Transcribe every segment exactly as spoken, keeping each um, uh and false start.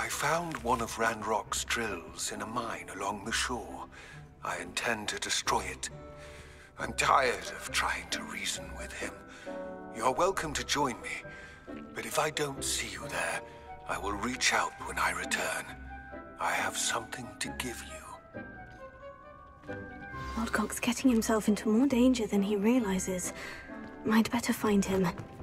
found one of Ranrock's drills in a mine along the shore. I intend to destroy it. I'm tired of trying to reason with him. You're welcome to join me, but if I don't see you there, I will reach out when I return. I have something to give you. Tolucc's getting himself into more danger than he realizes. Might better find him.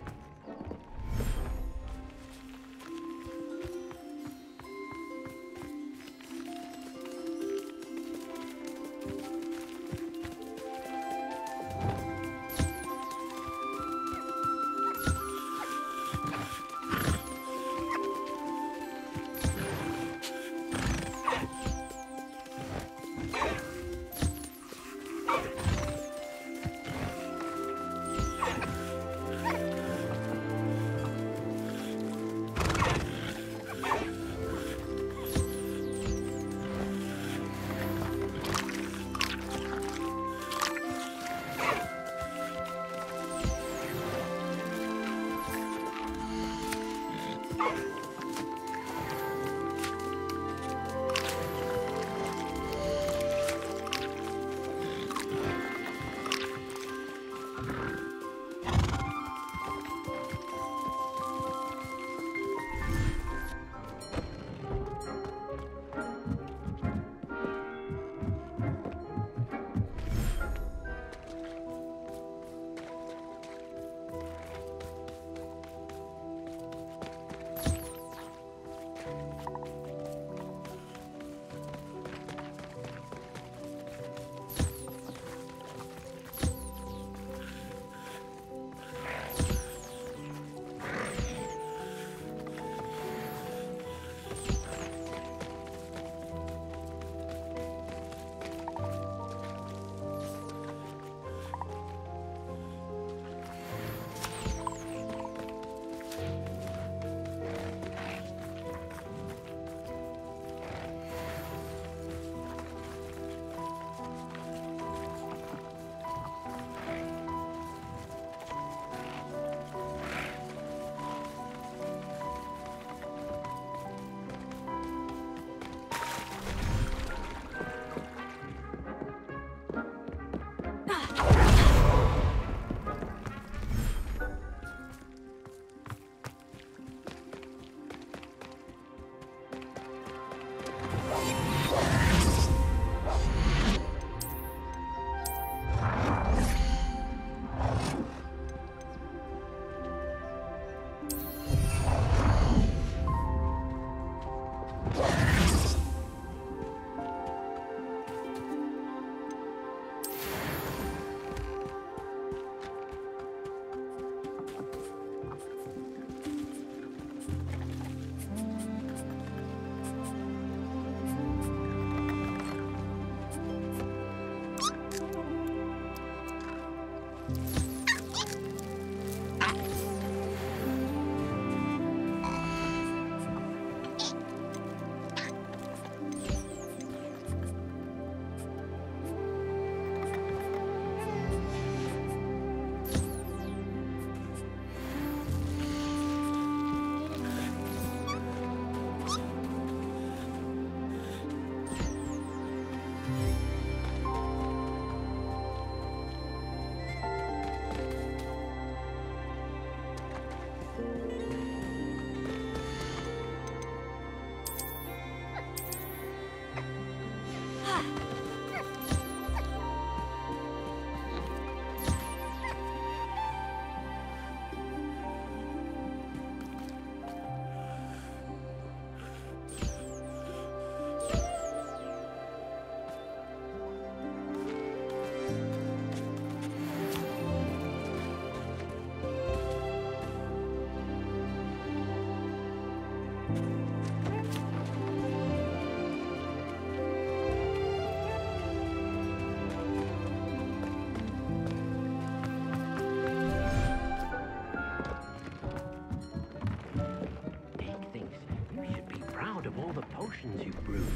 You've brewed.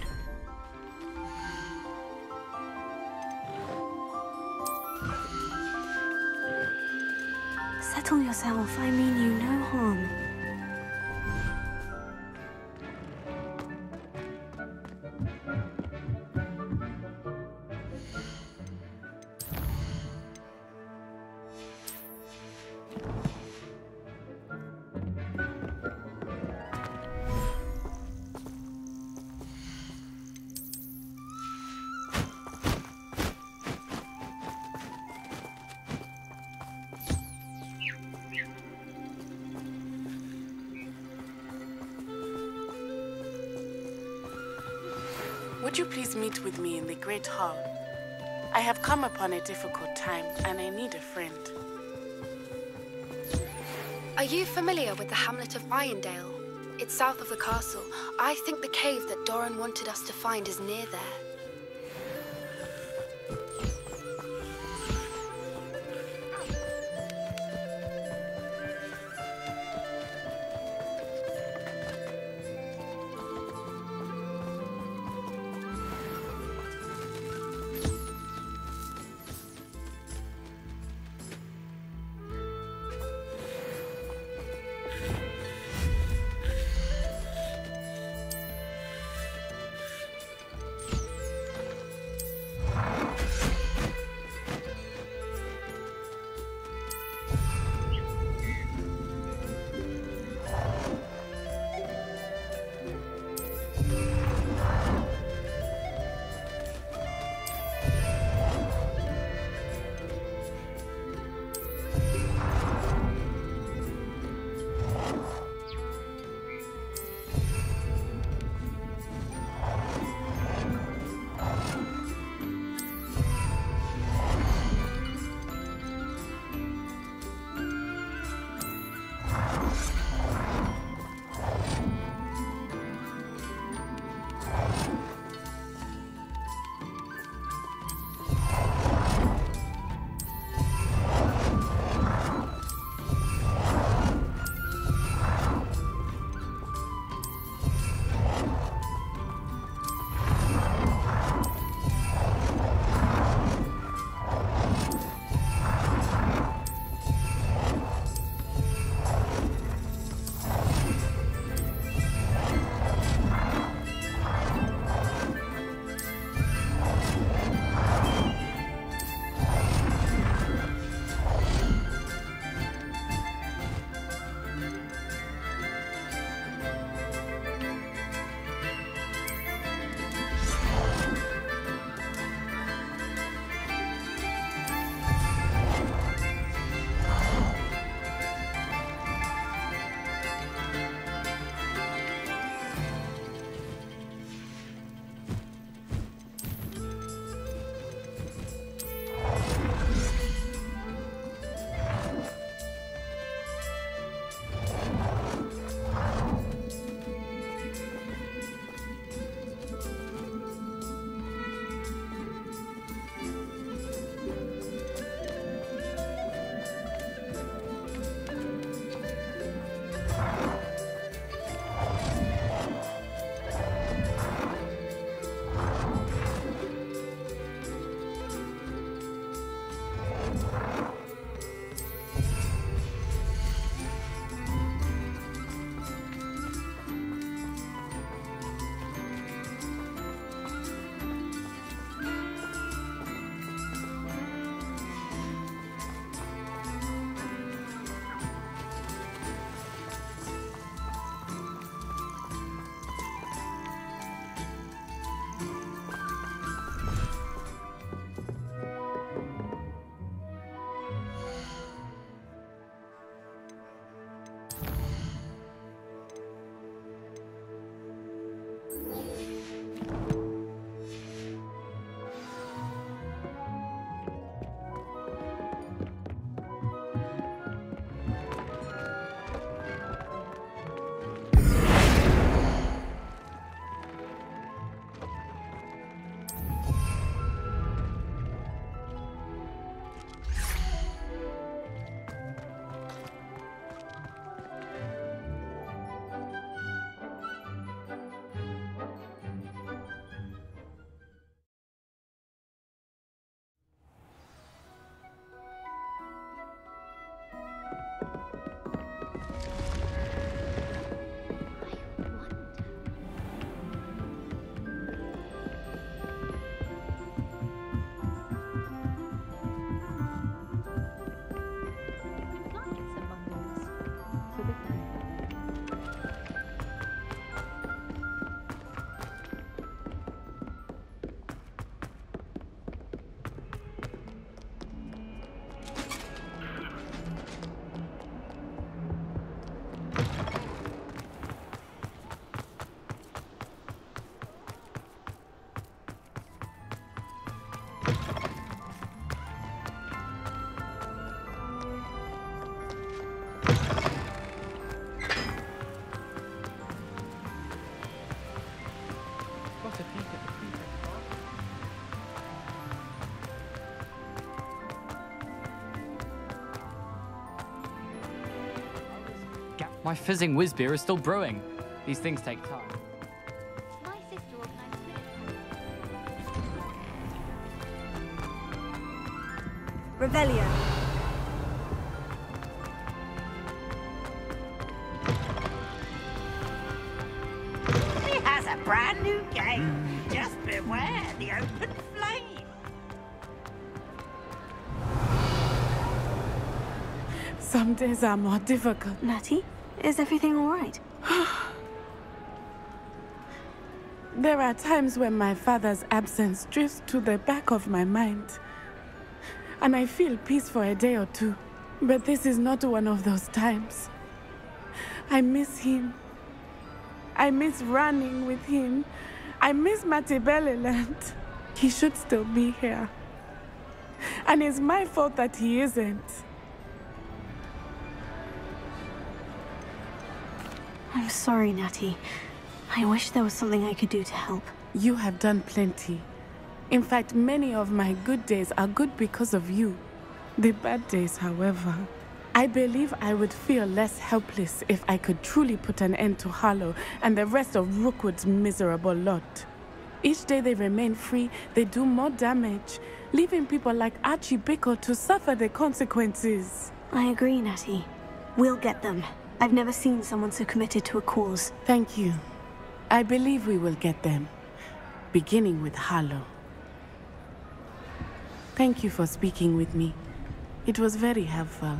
Settle yourself, I mean you no harm. would you please meet with me in the Great Hall? I have come upon a difficult time, and I need a friend. Are you familiar with the hamlet of Irondale? It's south of the castle. I think the cave that Doran wanted us to find is near there. My fizzing whiz beer is still brewing. These things take time. My sister organized Revelio. He has a brand new game. Just beware the open flame. Some days are more difficult. Natty, is everything all right? There are times when my father's absence drifts to the back of my mind, and I feel peace for a day or two. But this is not one of those times. I miss him. I miss running with him. I miss Matibeleland. He should still be here. And it's my fault that he isn't. I'm sorry, Natty. I wish there was something I could do to help. You have done plenty. In fact, many of my good days are good because of you. The bad days, however, I believe I would feel less helpless if I could truly put an end to Harlow and the rest of Rookwood's miserable lot. Each day they remain free, they do more damage, leaving people like Archie Bickle to suffer the consequences. I agree, Natty. We'll get them. I've never seen someone so committed to a cause. Thank you. I believe we will get them, beginning with Harlow. Thank you for speaking with me. It was very helpful.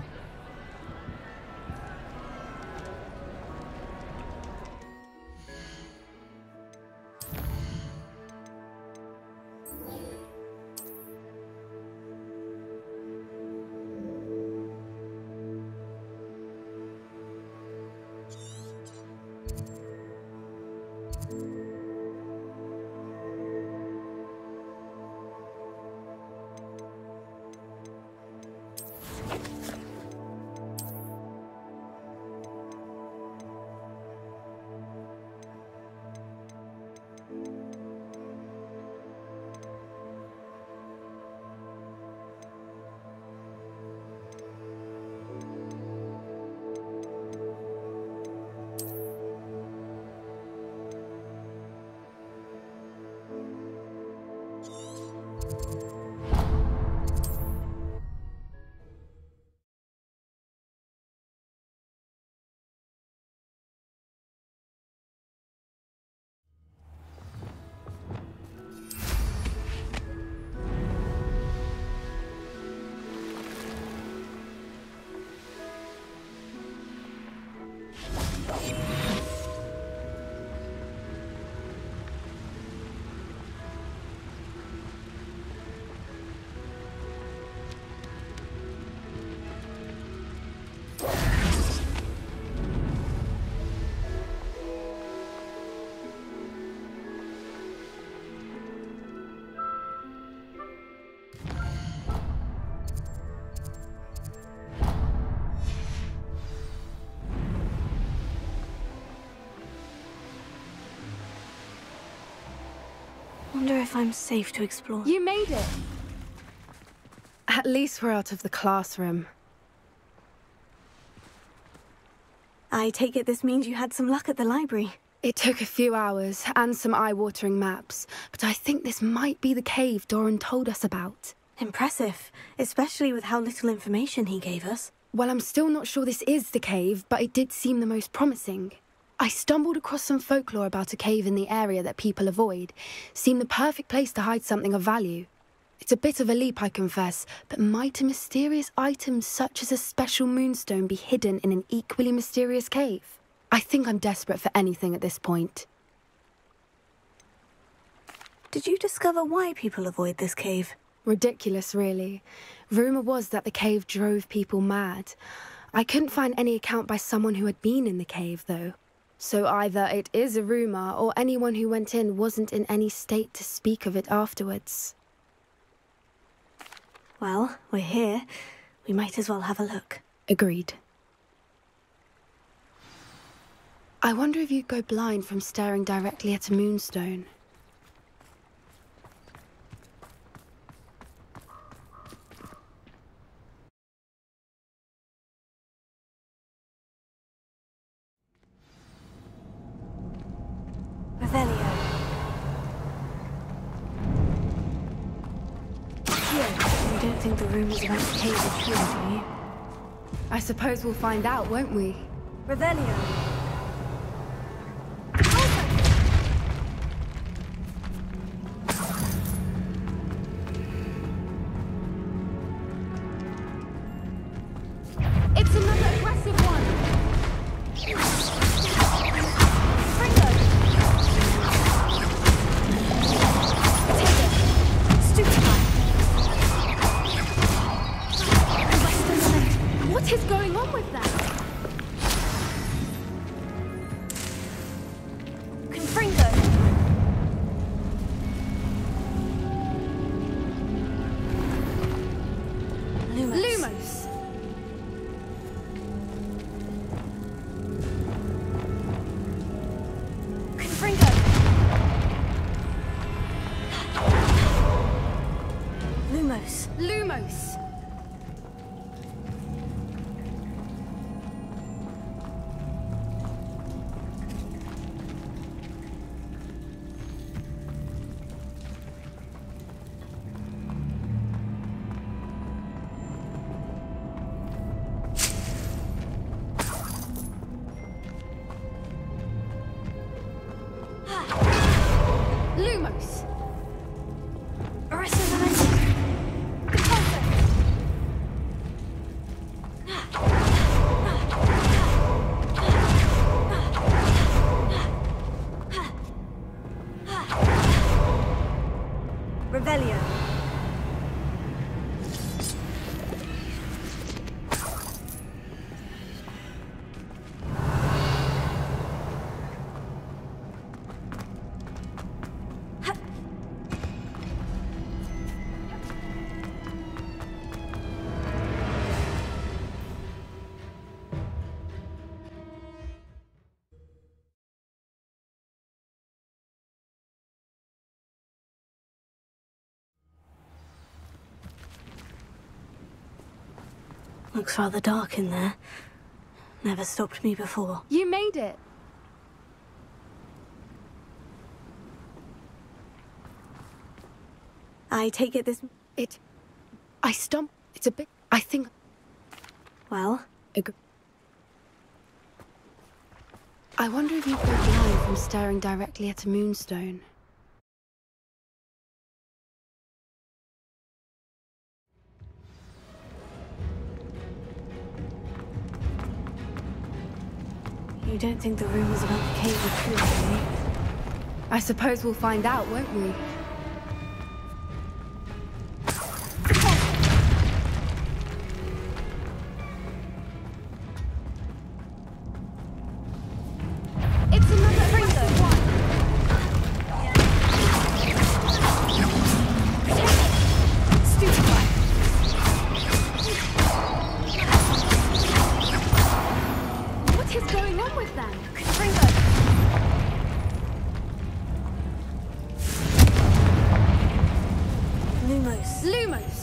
Wonder if I'm safe to explore. You made it! At least we're out of the classroom. I take it this means you had some luck at the library. It took a few hours and some eye-watering maps, but I think this might be the cave Doran told us about. Impressive, especially with how little information he gave us. Well, I'm still not sure this is the cave, but it did seem the most promising. I stumbled across some folklore about a cave in the area that people avoid. Seemed the perfect place to hide something of value. It's a bit of a leap, I confess, but might a mysterious item such as a special moonstone be hidden in an equally mysterious cave? I think I'm desperate for anything at this point. Did you discover why people avoid this cave? Ridiculous, really. Rumour was that the cave drove people mad. I couldn't find any account by someone who had been in the cave, though. So either it is a rumour, or anyone who went in wasn't in any state to speak of it afterwards. Well, we're here. We might as well have a look. Agreed. I wonder if you'd go blind from staring directly at a moonstone. think the rumors about the cave are true, do you? I suppose we'll find out, won't we? Revelio. It's another aggressive one! What is going on with that? Confringo. Lumos. Lumos! Confringo. Lumos. Lumos! Lumos! Arrested momentum. Repulsor. Revelio. Looks rather dark in there. Never stopped me before. You made it! I take it this... It... I stump... It's a bit... I think... Well, Ag- I wonder if you go blind from staring directly at a moonstone. you don't think the rumors about the cave are true, do you? I suppose we'll find out, won't we? It's another aggressive one! Stupefy! What is going on with them? Confringo! Lumos. Lumos!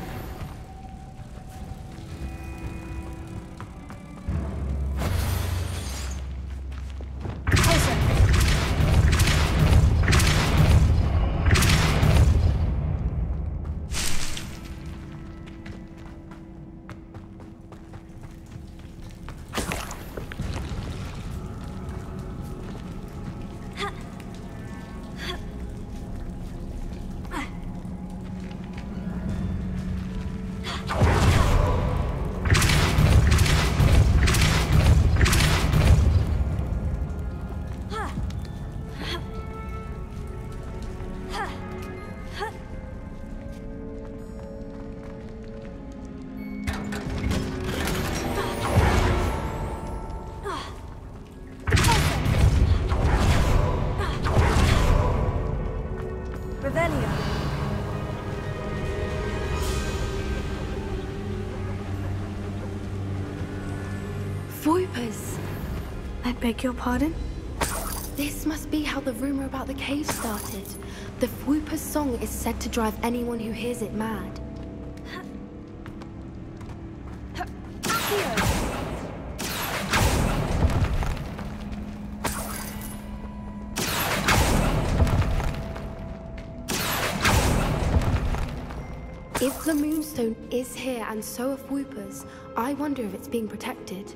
Voipers! I beg your pardon? This must be how the rumor about the cave started. The Voiper's song is said to drive anyone who hears it mad. If If the Moonstone is here and so are Whoopers, I wonder if it's being protected.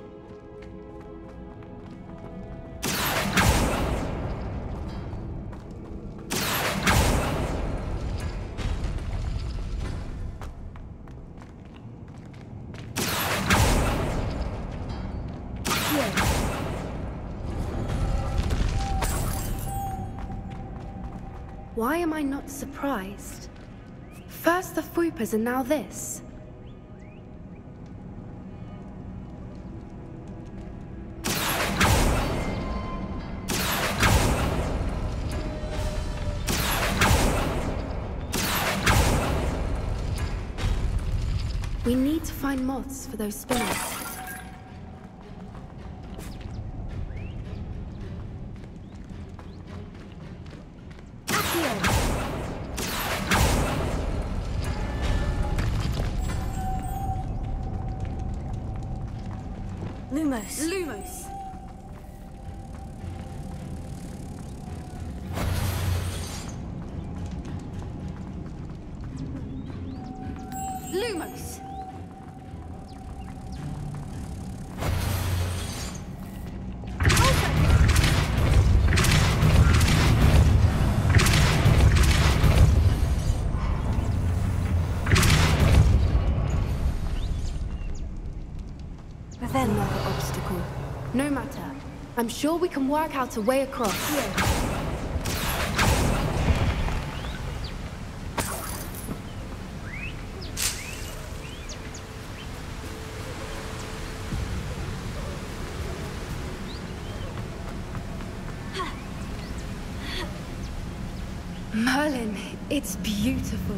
Why am I not surprised? First the Whoopers and now this. We need to find moths for those spinners. Lumos. Lumos. Lumos. Another obstacle. No matter. I'm sure we can work out a way across. Yeah. Merlin, it's beautiful.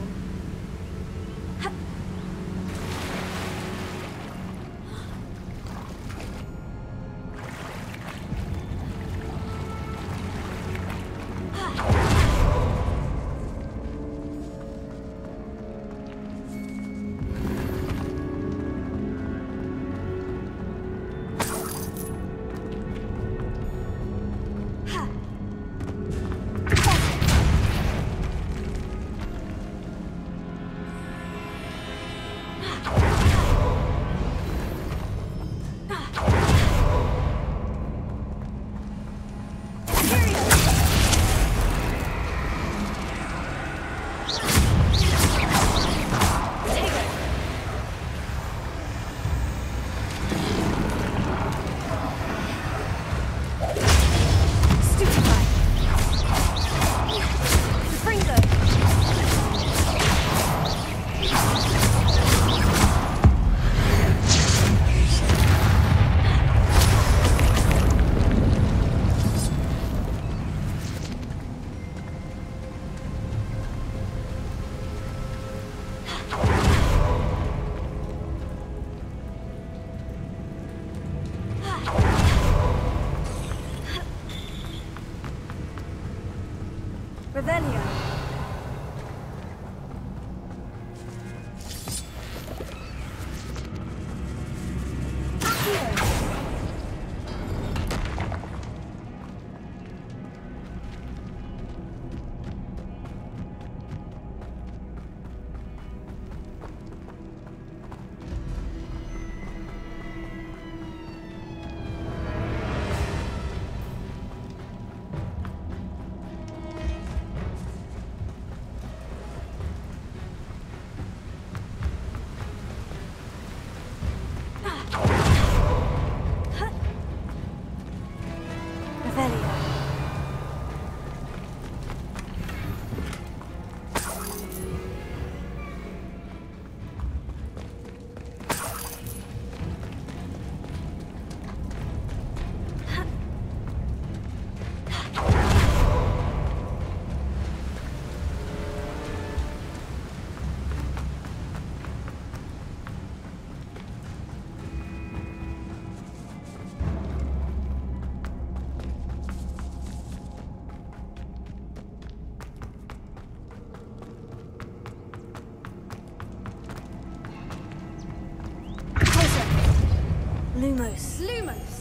Lumos. Lumos.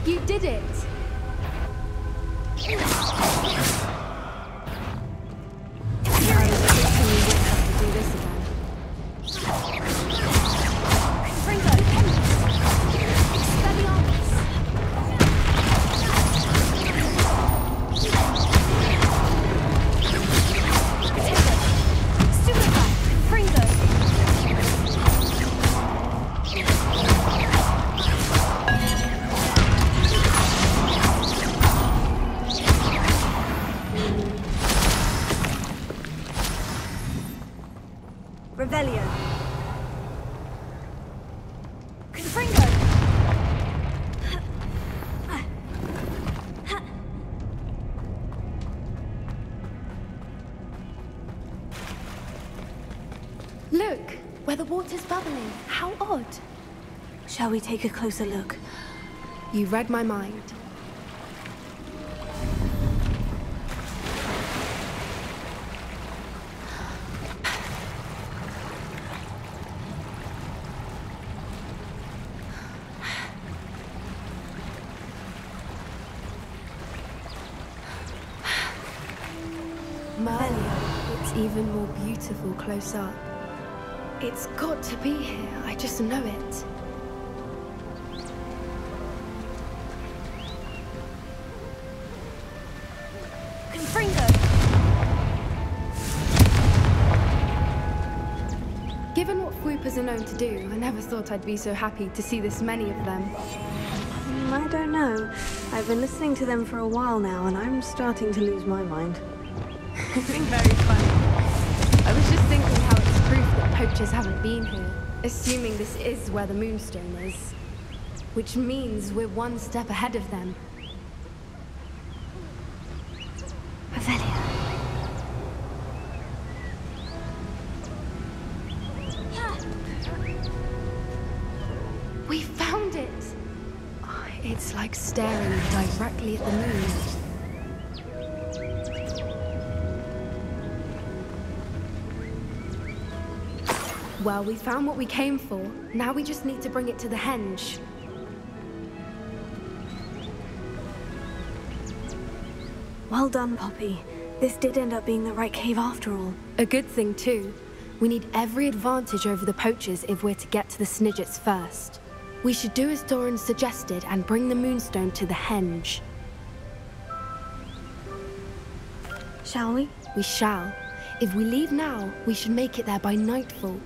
You did it! I was hoping we wouldn't have to do this again. Look, where the water's bubbling. How odd. Shall we take a closer look? You read my mind. Merlia, it's even more beautiful close up. It's got to be here, I just know it. Confringo! Given what swoopers are known to do, I never thought I'd be so happy to see this many of them. Mm, I don't know. I've been listening to them for a while now, and I'm starting to lose my mind. It's been very funny. I was just thinking how it's proof that poachers haven't been here, assuming this is where the Moonstone is. Which means we're one step ahead of them. Revelia. We found it! Oh, it's like staring directly at the moon. Well, we found what we came for. Now we just need to bring it to the henge. Well done, Poppy. This did end up being the right cave after all. A good thing, too. We need every advantage over the poachers if we're to get to the Snidgets first. We should do as Doran suggested and bring the Moonstone to the henge. Shall we? We shall. If we leave now, we should make it there by nightfall.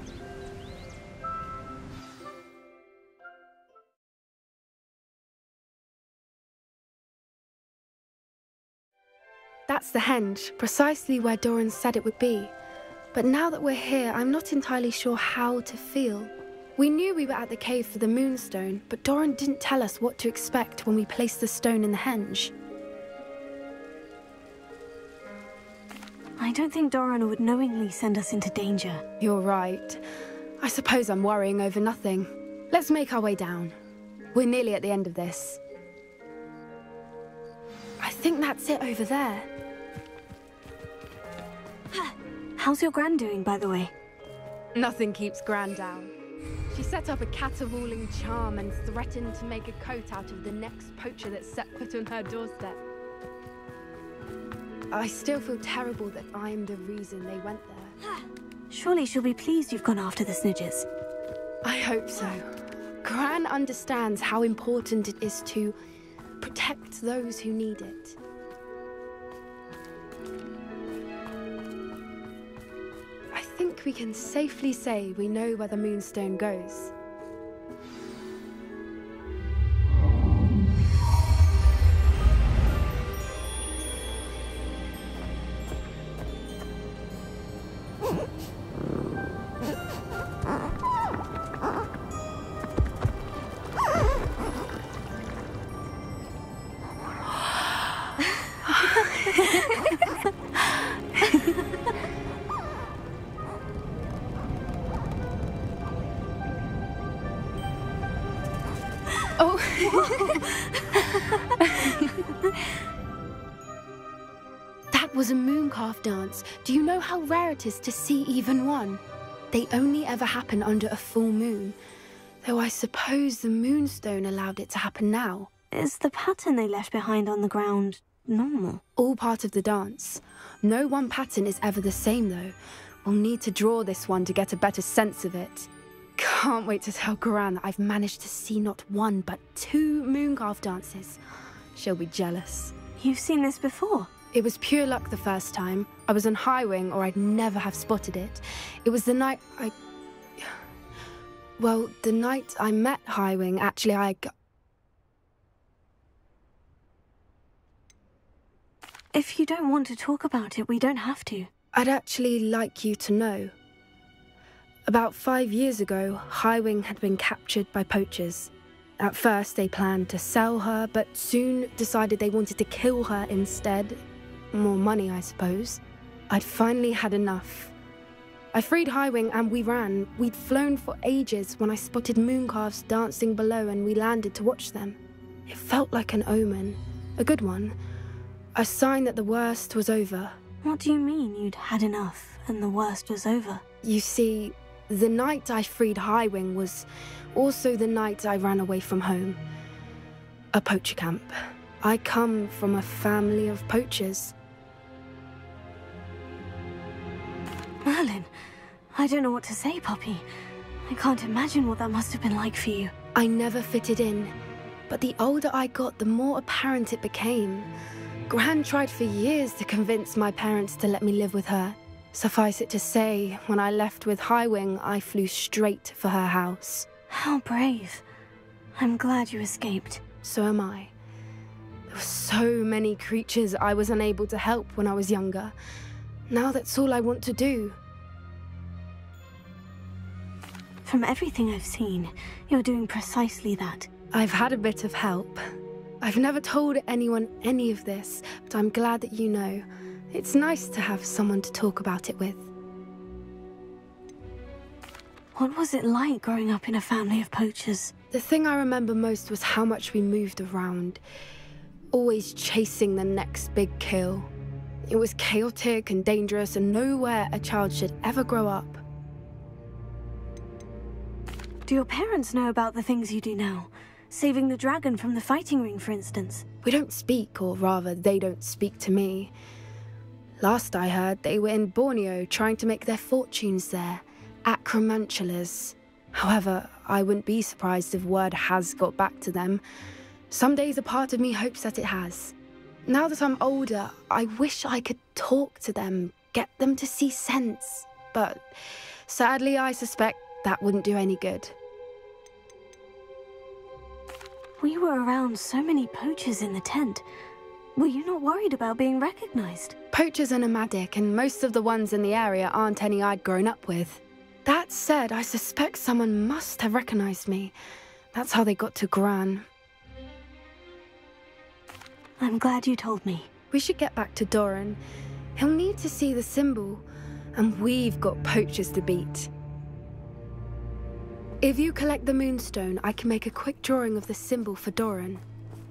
That's the henge, precisely where Doran said it would be. But now that we're here, I'm not entirely sure how to feel. We knew we were at the cave for the Moonstone, but Doran didn't tell us what to expect when we placed the stone in the henge. I don't think Doran would knowingly send us into danger. You're right. I suppose I'm worrying over nothing. Let's make our way down. We're nearly at the end of this. I think that's it over there. How's your Gran doing, by the way? Nothing keeps Gran down. She set up a caterwauling charm and threatened to make a coat out of the next poacher that set foot on her doorstep. I still feel terrible that I'm the reason they went there. Surely she'll be pleased you've gone after the Snidgets. I hope so. Gran understands how important it is to protect those who need it. I think we can safely say we know where the Moonstone goes. That was a mooncalf dance. Do you know how rare it is to see even one? They only ever happen under a full moon. Though I suppose the Moonstone allowed it to happen now. Is the pattern they left behind on the ground normal? All part of the dance. No one pattern is ever the same, though. We'll need to draw this one to get a better sense of it. Can't wait to tell Gran that I've managed to see not one, but two mooncalf dances. She'll be jealous. You've seen this before? It was pure luck the first time. I was on High Wing, or I'd never have spotted it. It was the night I... Well, the night I met High Wing, actually, I... Got... If you don't want to talk about it, we don't have to. I'd actually like you to know. About five years ago, High Wing had been captured by poachers. At first, they planned to sell her, but soon decided they wanted to kill her instead. More money, I suppose. I'd finally had enough. I freed High Wing and we ran. We'd flown for ages when I spotted mooncalves dancing below and we landed to watch them. It felt like an omen. A good one. A sign that the worst was over. What do you mean you'd had enough and the worst was over? You see, the night I freed High Wing was also the night I ran away from home. A poacher camp. I come from a family of poachers. Merlin, I don't know what to say, puppy. I can't imagine what that must have been like for you. I never fitted in, but the older I got, the more apparent it became. Gran tried for years to convince my parents to let me live with her. Suffice it to say, when I left with High Wing, I flew straight for her house. How brave. I'm glad you escaped. So am I. There were so many creatures I was unable to help when I was younger. Now that's all I want to do. From everything I've seen, you're doing precisely that. I've had a bit of help. I've never told anyone any of this, but I'm glad that you know. It's nice to have someone to talk about it with. What was it like growing up in a family of poachers? The thing I remember most was how much we moved around, always chasing the next big kill. It was chaotic and dangerous and nowhere a child should ever grow up. Do your parents know about the things you do now? Saving the dragon from the fighting ring, for instance? We don't speak, or rather, they don't speak to me. Last I heard, they were in Borneo trying to make their fortunes there. Acromantulas. However, I wouldn't be surprised if word has got back to them. Some days a part of me hopes that it has. Now that I'm older, I wish I could talk to them, get them to see sense. But sadly, I suspect that wouldn't do any good. We were around so many poachers in the tent. Were you not worried about being recognized? Poachers are nomadic, and most of the ones in the area aren't any I'd grown up with. That said, I suspect someone must have recognized me. That's how they got to Gran. I'm glad you told me. We should get back to Doran. He'll need to see the symbol, and we've got poachers to beat. If you collect the moonstone, I can make a quick drawing of the symbol for Doran.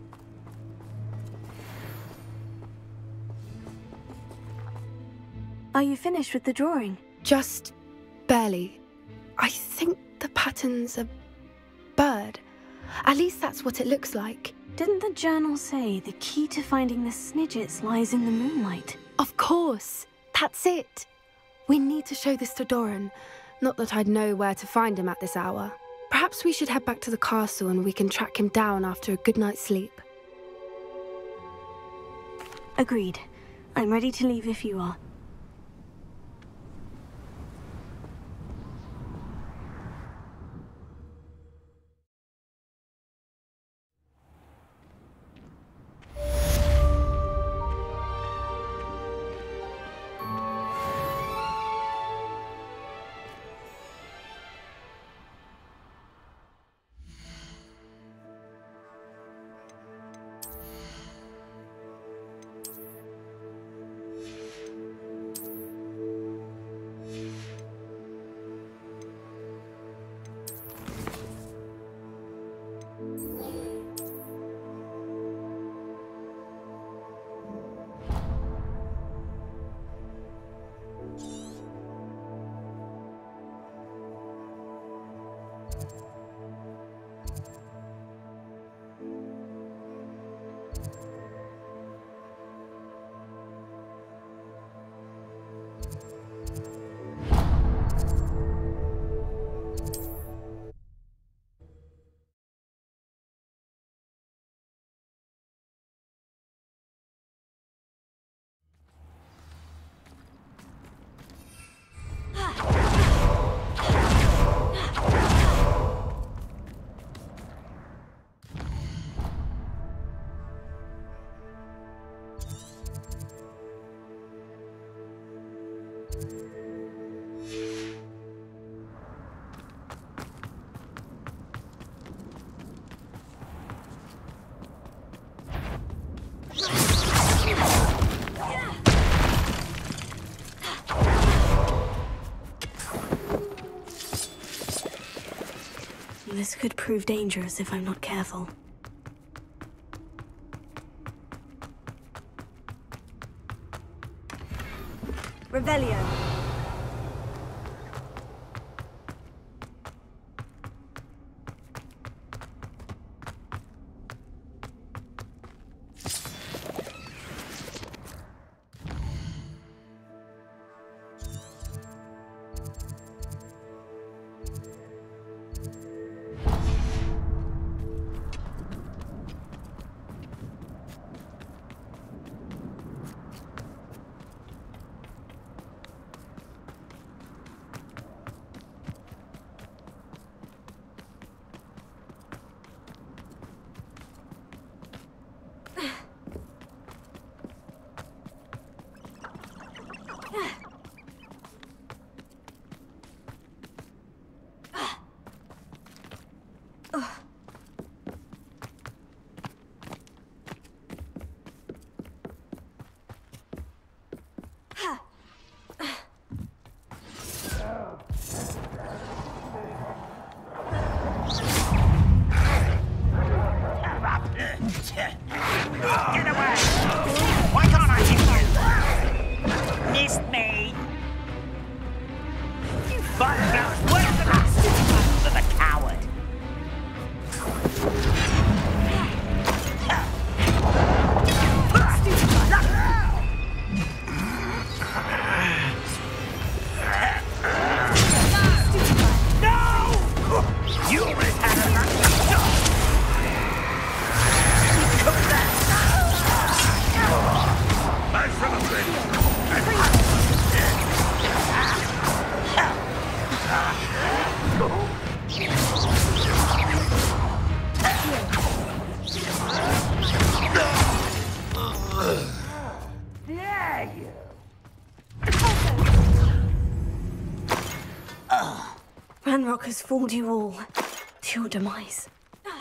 Are you finished with the drawing? Just barely. I think the pattern's a bird. At least that's what it looks like. Didn't the journal say the key to finding the Snidgets lies in the moonlight? Of course. That's it. We need to show this to Doran. Not that I'd know where to find him at this hour. Perhaps we should head back to the castle and we can track him down after a good night's sleep. Agreed. I'm ready to leave if you are. This could prove dangerous if I'm not careful. Revelio. Get away! Why can't I hit you? Missed me! You fun fellas, worse than us! Than a coward! No! You always had a lucky shot! Ranrock has fooled you all to your demise.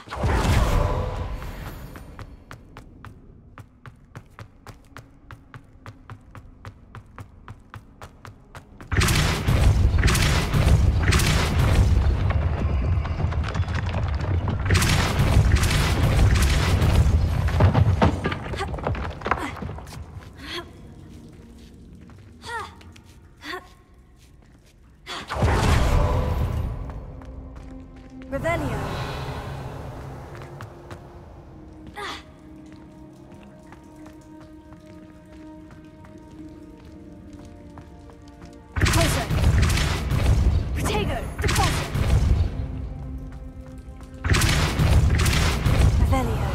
Revelio. Deposit. Protego. Deposit. Revelio.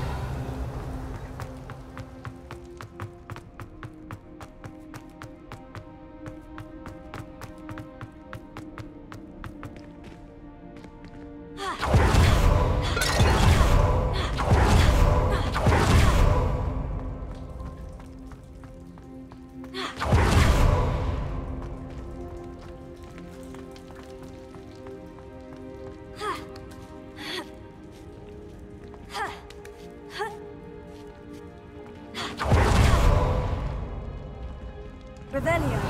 Revelio.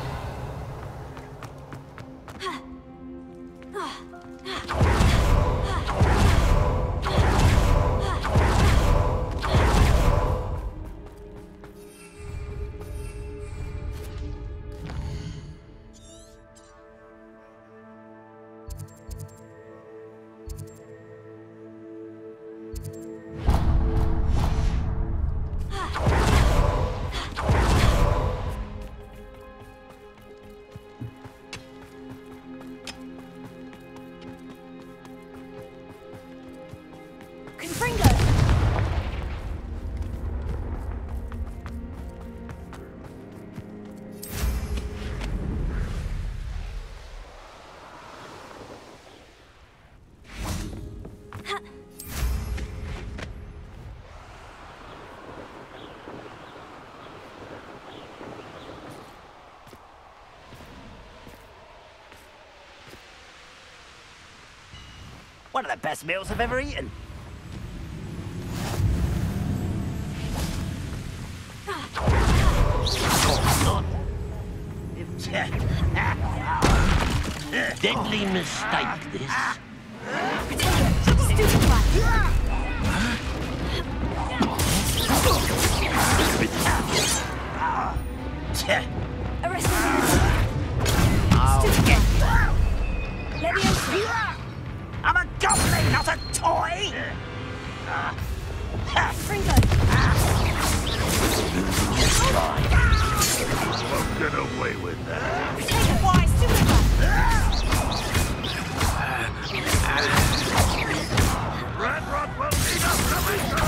One of the best meals I've ever eaten. Deadly mistake, this. I'm a goblin, not a toy! Won't get away with that. Why, Red Rock will lead us to victory!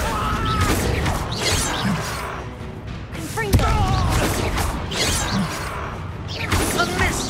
a miss!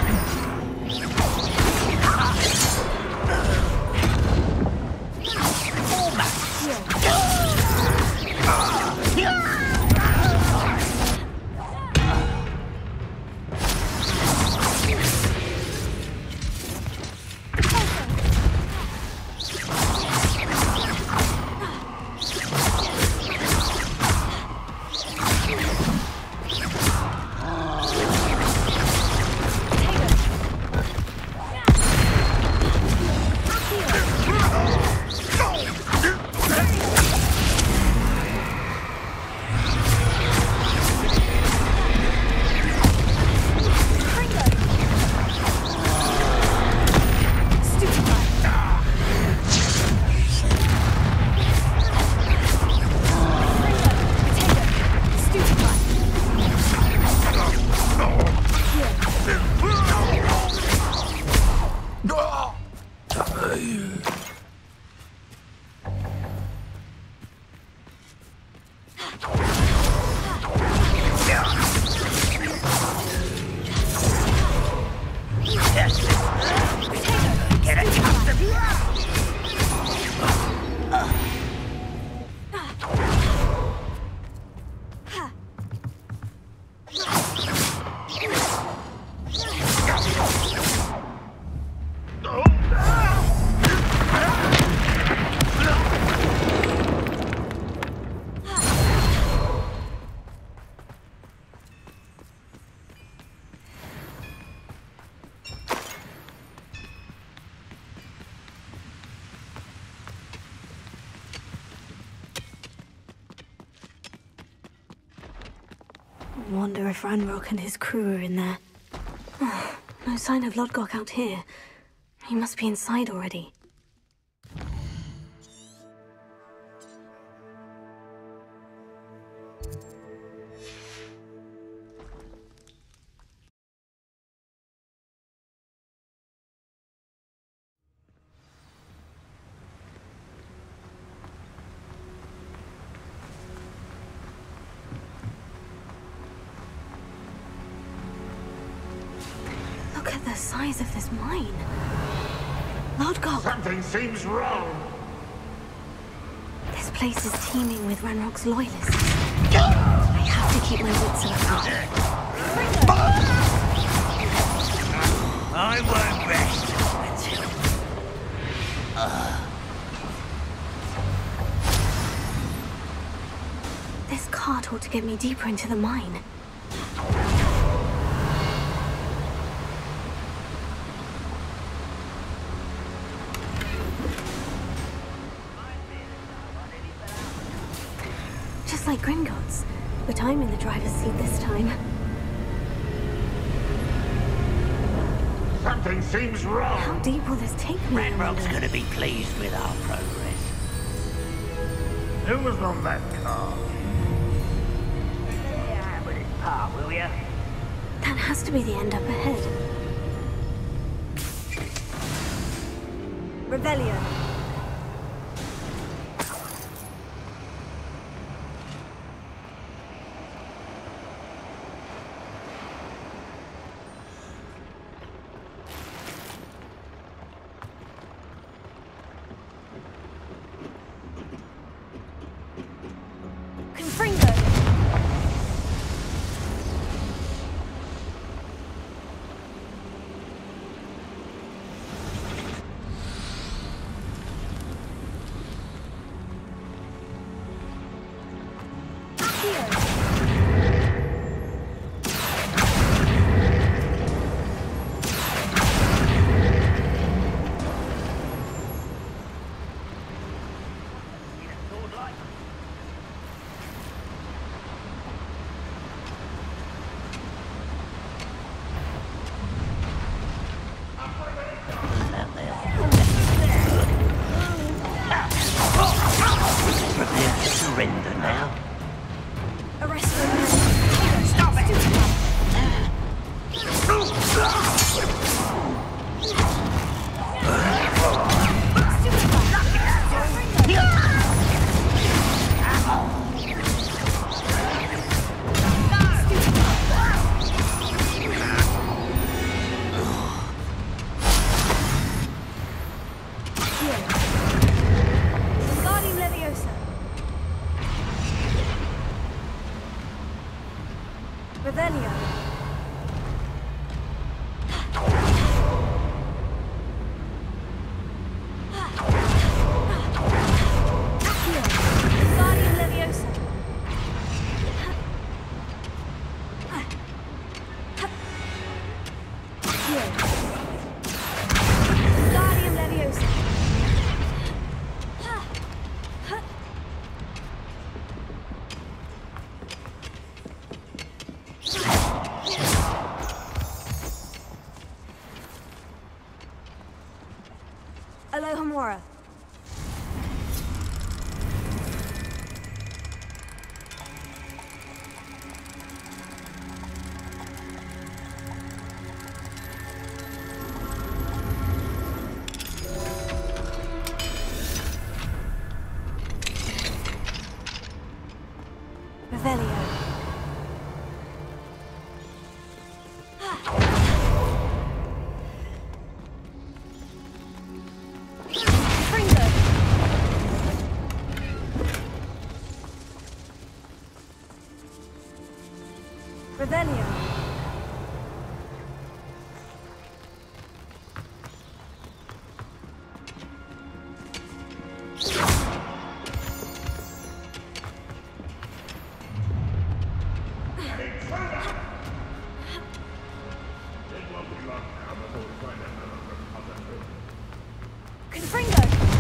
Wonder if Ranrock and his crew are in there. Oh, no sign of Lodgok out here. He must be inside already. Look at the size of this mine. Lodgok! Something seems wrong. This place is teeming with Ranrock's loyalists. I have to keep my wits about me. I won't rest until... Uh... This cart ought to get me deeper into the mine. Just like Gringotts, but I'm in the driver's seat this time. Something seems wrong. How deep will this take me? Ranrock's gonna be pleased with our progress. Who was on that car? Yeah, with his pa, will ya? That has to be the end up ahead. Revelio. now. Arrest them. Stop it! Alohomora. Revelio. Revelio. Confringo.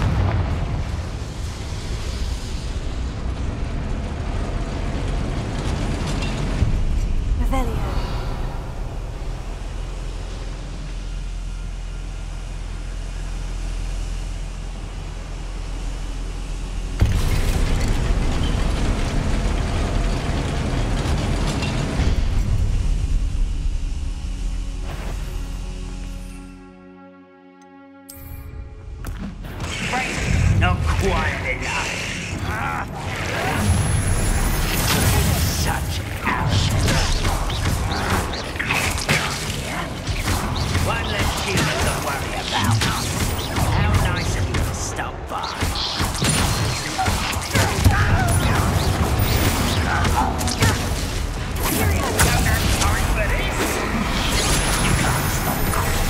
Revelio. Not quiet enough. Ah. Such ash. One less human to worry about. How nice of you to stop by. Don't have time for this. You can't stop coming.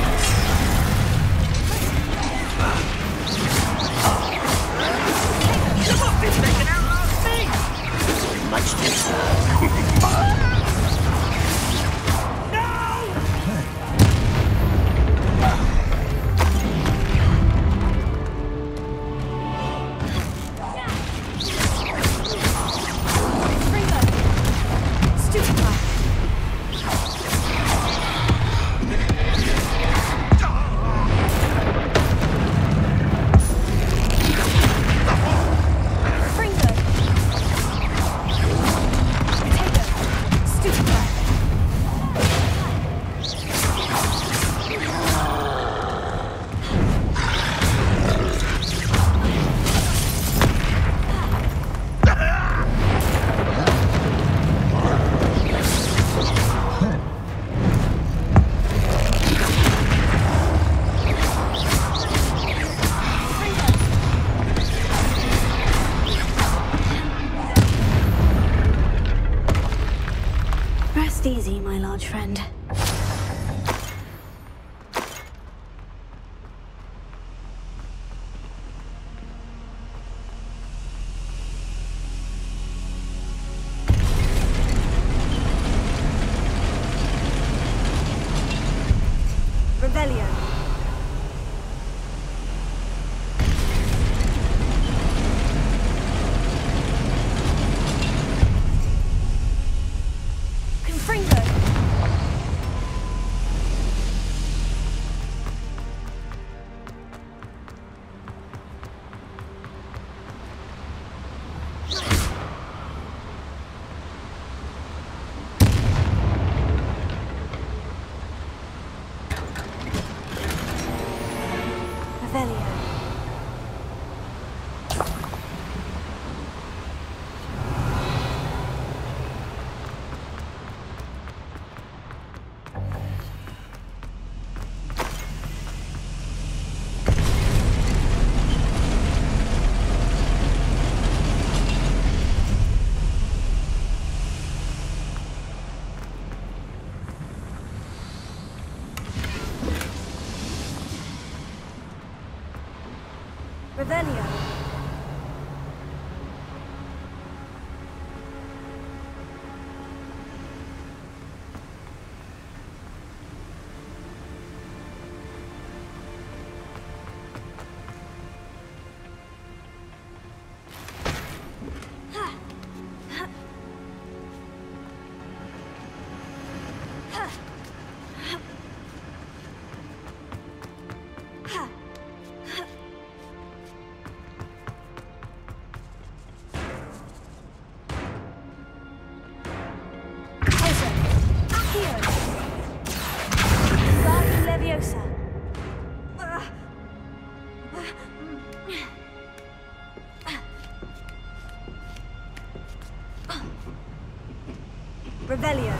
The muffin's taken out last thing! Much nicer. No! Ringo. Stupefy. Rest easy, my large friend. Revelio. Confringo. Revelio. Revelio.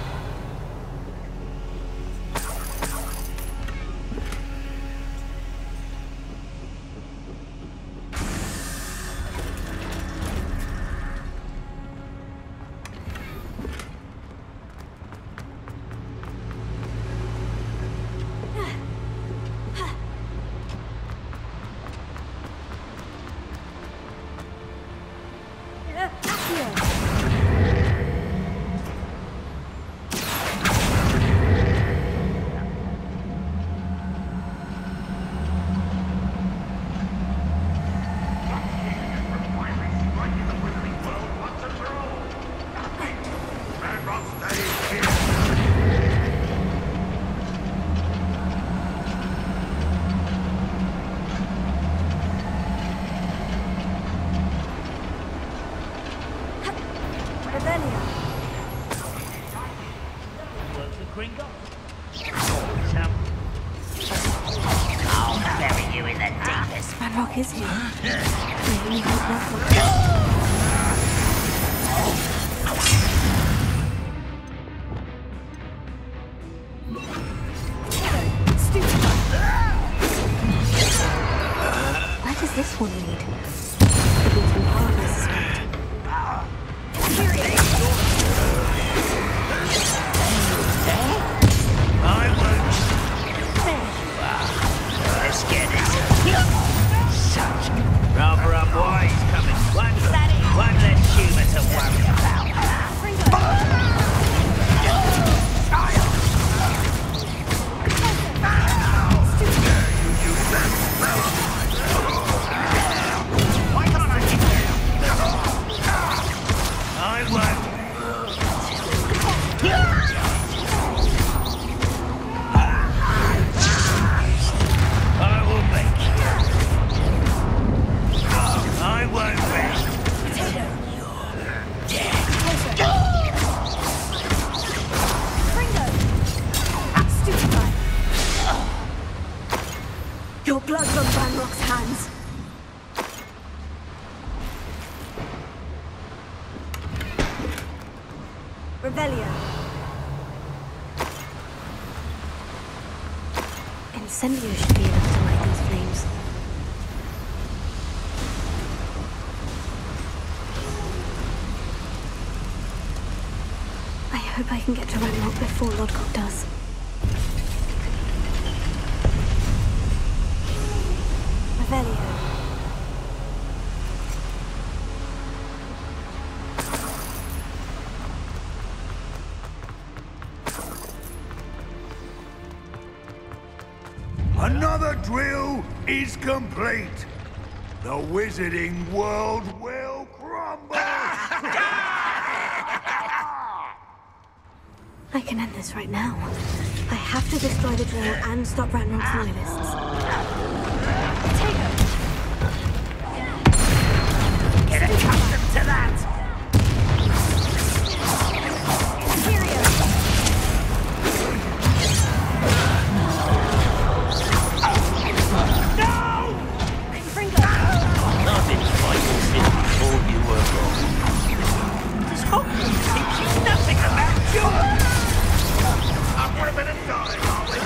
I'll bury you in the deepest. Ranrock is here. I only hope not. Where does this one lead? It leads from Park, I suspect. I won't. There you are. Let's get it. Such rather unwise coming. One, one less humour to worry about. Why can't I hit you? I won't. I will make you. I won't rest. You're dead. Your blood's on Ranrock's hands. Revelio. Incendio should be enough to light these flames. I hope I can get to Ranrock before Lodgok does. Revelio. Another drill is complete. The wizarding world will crumble. I can end this right now. I have to destroy the drill and stop Ranrock's loyalists. Get accustomed to that. I've been fighting since before you were born. Does Hogwarts teach you nothing about you? I'm for a minute dying, aren't we?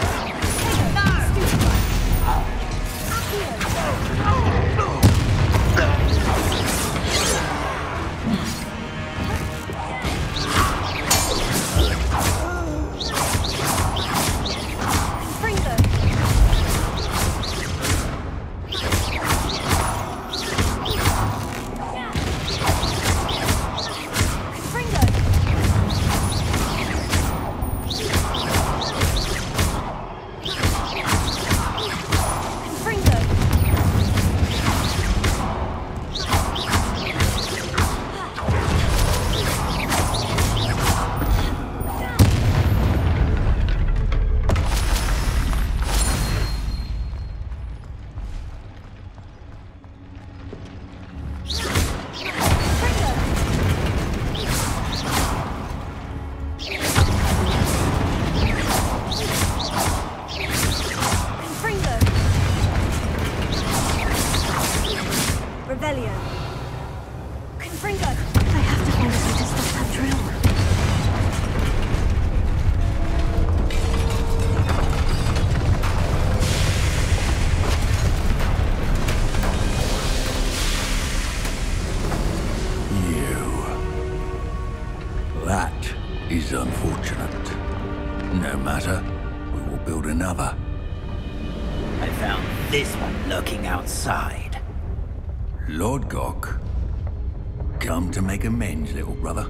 That is unfortunate. No matter, we will build another. I found this one lurking outside. Lord Gok, come to make amends, little brother.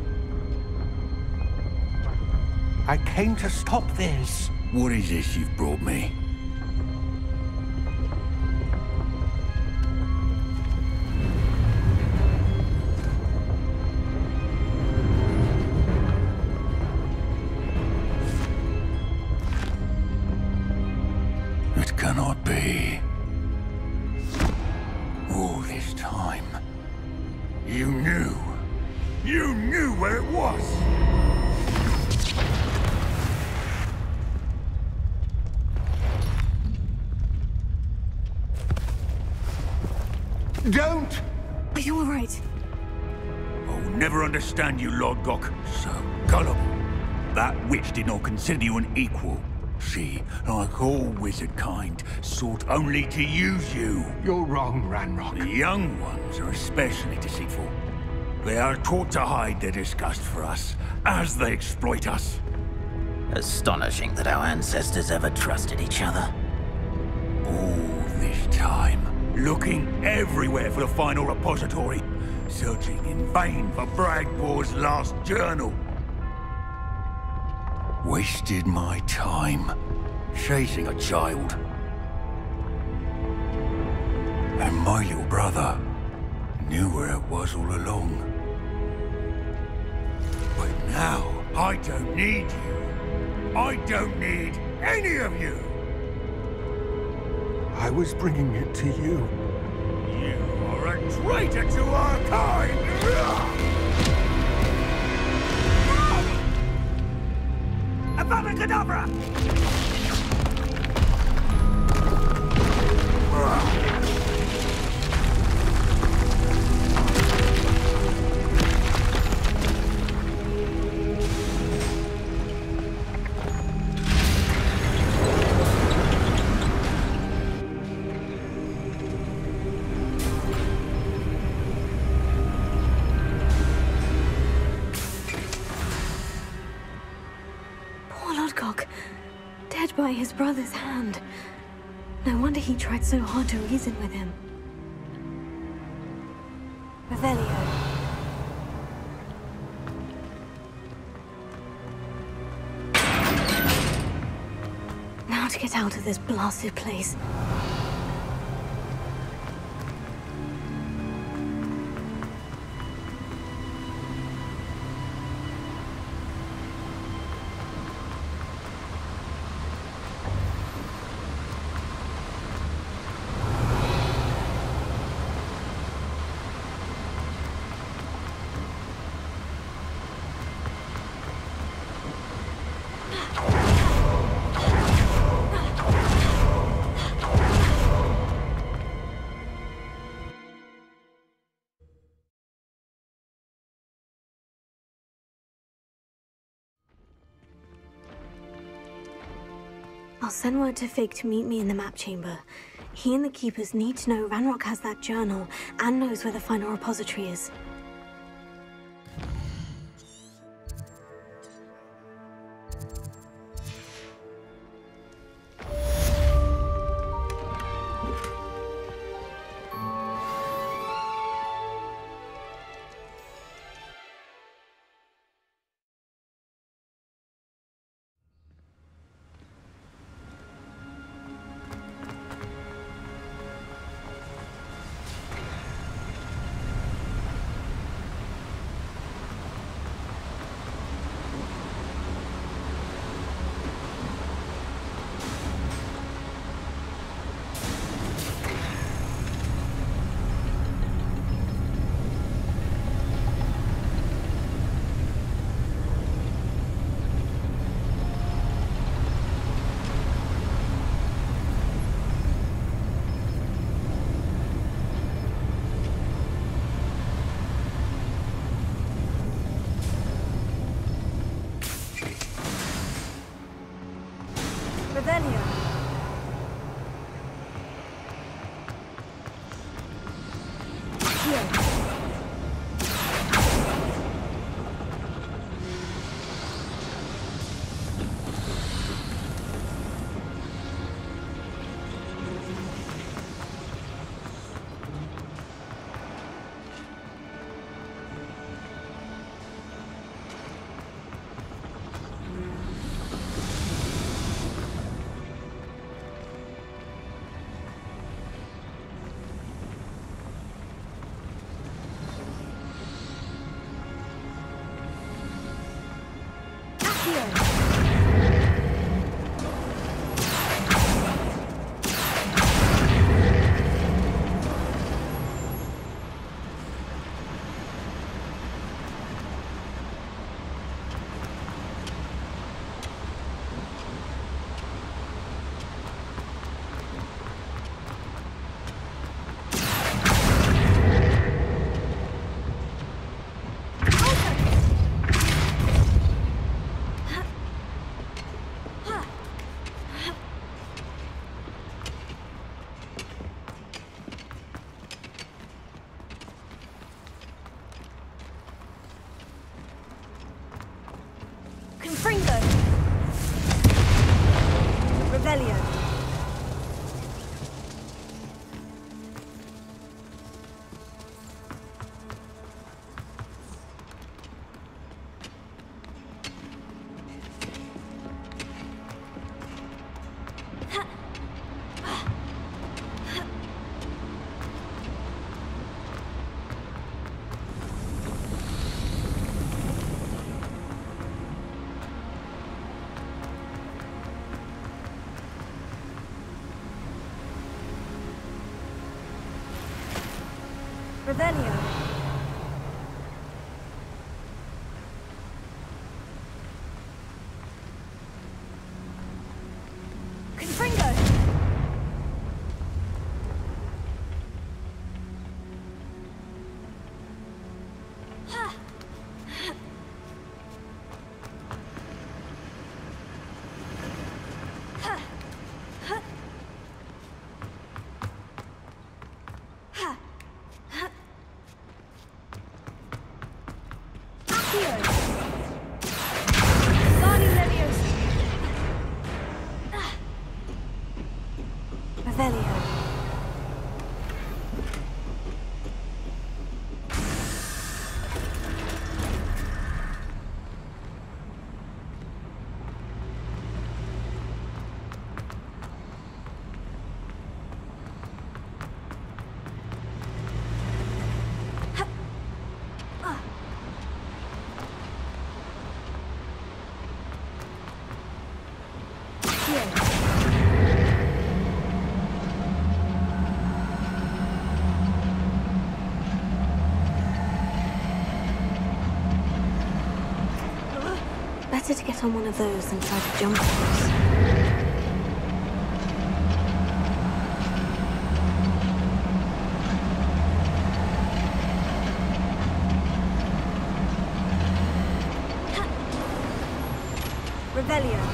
I came to stop this. What is this you've brought me? It cannot be. All this time, you knew. You knew where it was. Don't! Are you alright? I'll never understand you, Lord Gok. So gullible. That witch did not consider you an equal. She, like all wizard kind, sought only to use you. You're wrong, Ranrock. The young ones are especially deceitful. They are taught to hide their disgust for us, as they exploit us. Astonishing that our ancestors ever trusted each other. All this time, looking everywhere for the final repository, searching in vain for Bragbor's last journal. Wasted my time, chasing a child. And my little brother knew where it was all along. But now, I don't need you. I don't need any of you. I was bringing it to you. You are a traitor to our kind! Abracadabra! Dead by his brother's hand. No wonder he tried so hard to reason with him. Revelio. Now to get out of this blasted place. I'll send word to Fig to meet me in the map chamber. He and the Keepers need to know Ranrock has that journal and knows where the final repository is. Revelio. Confringo. Better to get on one of those than try to jump across. Revelio.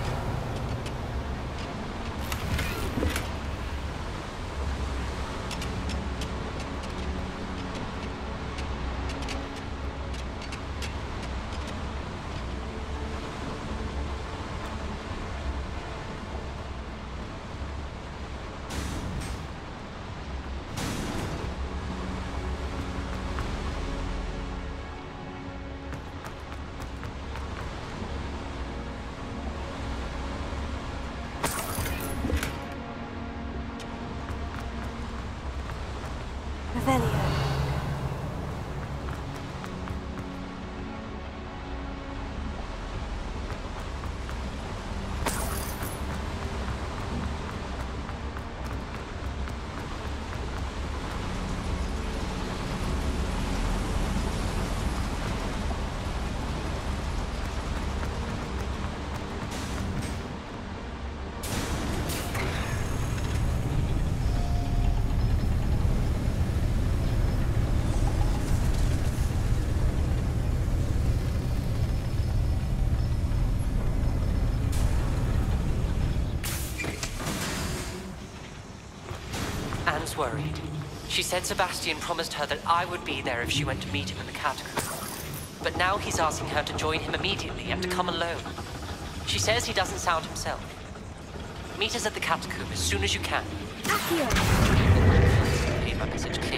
Anne's worried. She said Sebastian promised her that I would be there if she went to meet him in the catacomb. But now he's asking her to join him immediately and to come alone. She says he doesn't sound himself. Meet us at the catacomb as soon as you can. Accio. Made my message clear.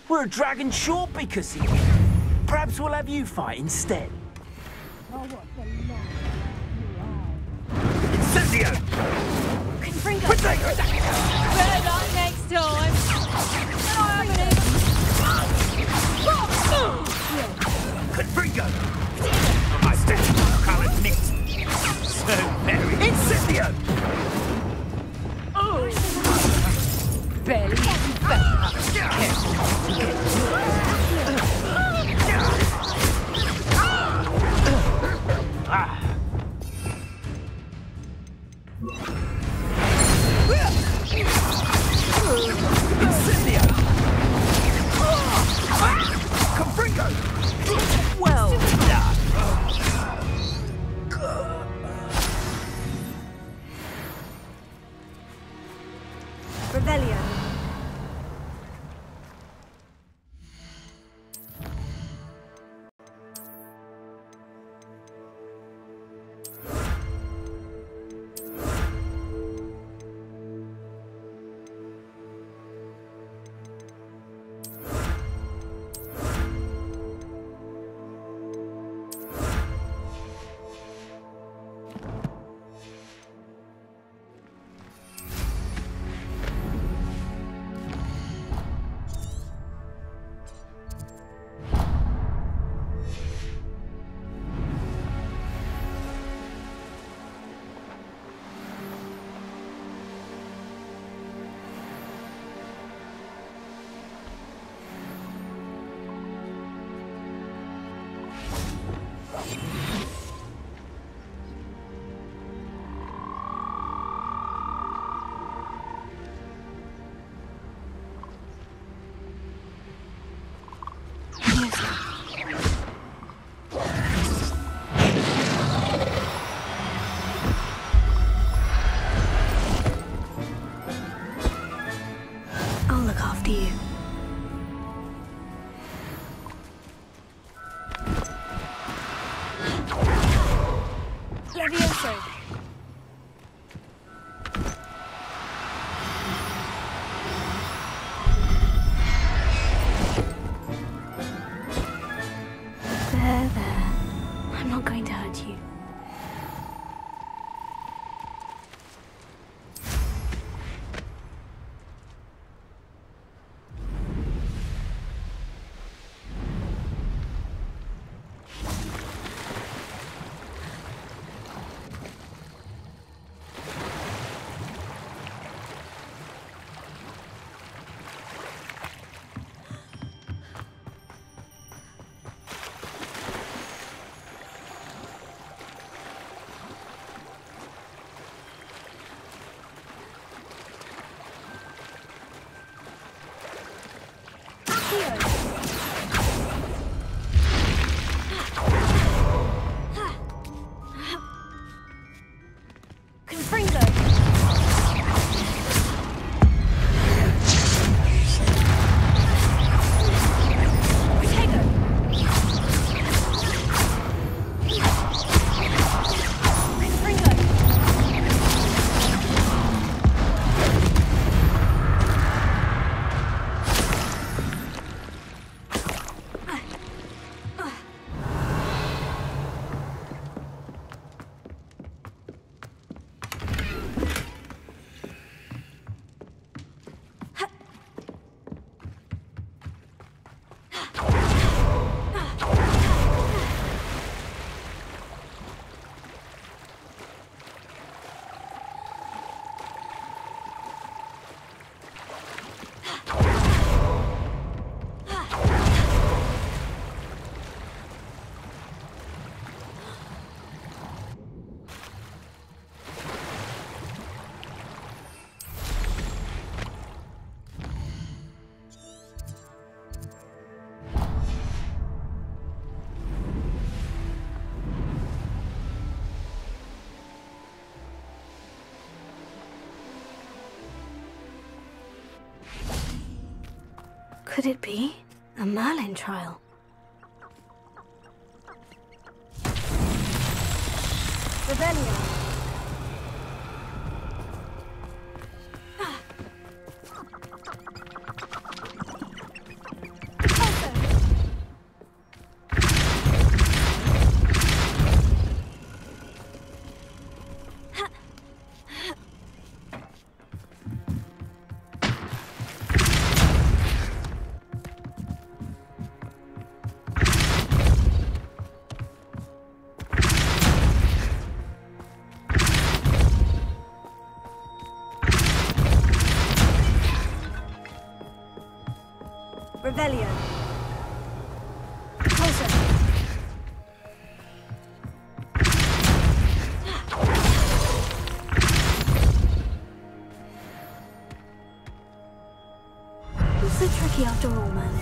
We're a dragon short because of you. Perhaps we'll have you fight instead. Incendio! Confringo! Better luck next time. Confringo! My step, I'll admit. So very. Incendio! Oh! Barely better. Careful not to get Ah. Incendio! Confringo! Well done! Revelio. I'll look after you. Levioso! There, there. I'm not going to hurt you. Could it be a Merlin trial? Rebellion. Revelio. Closer. Not so tricky after all, Merlin.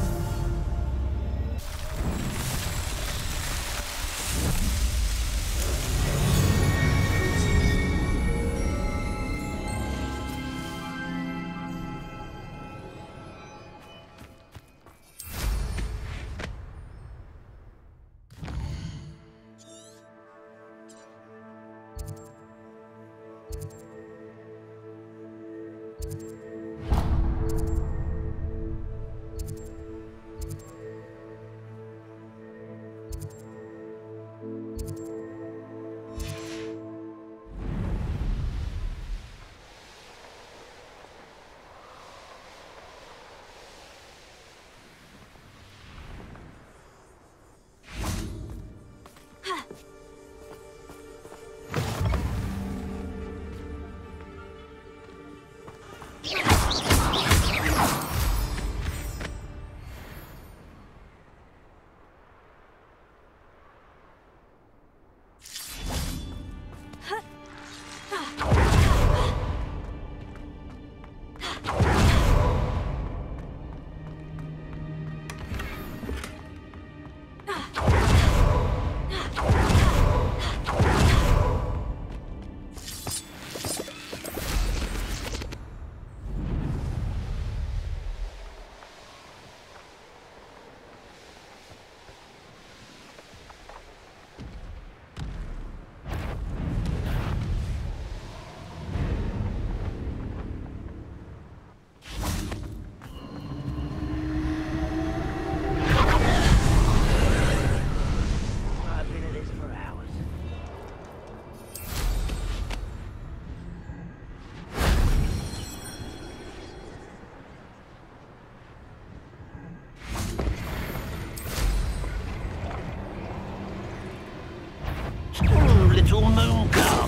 Little moon cub.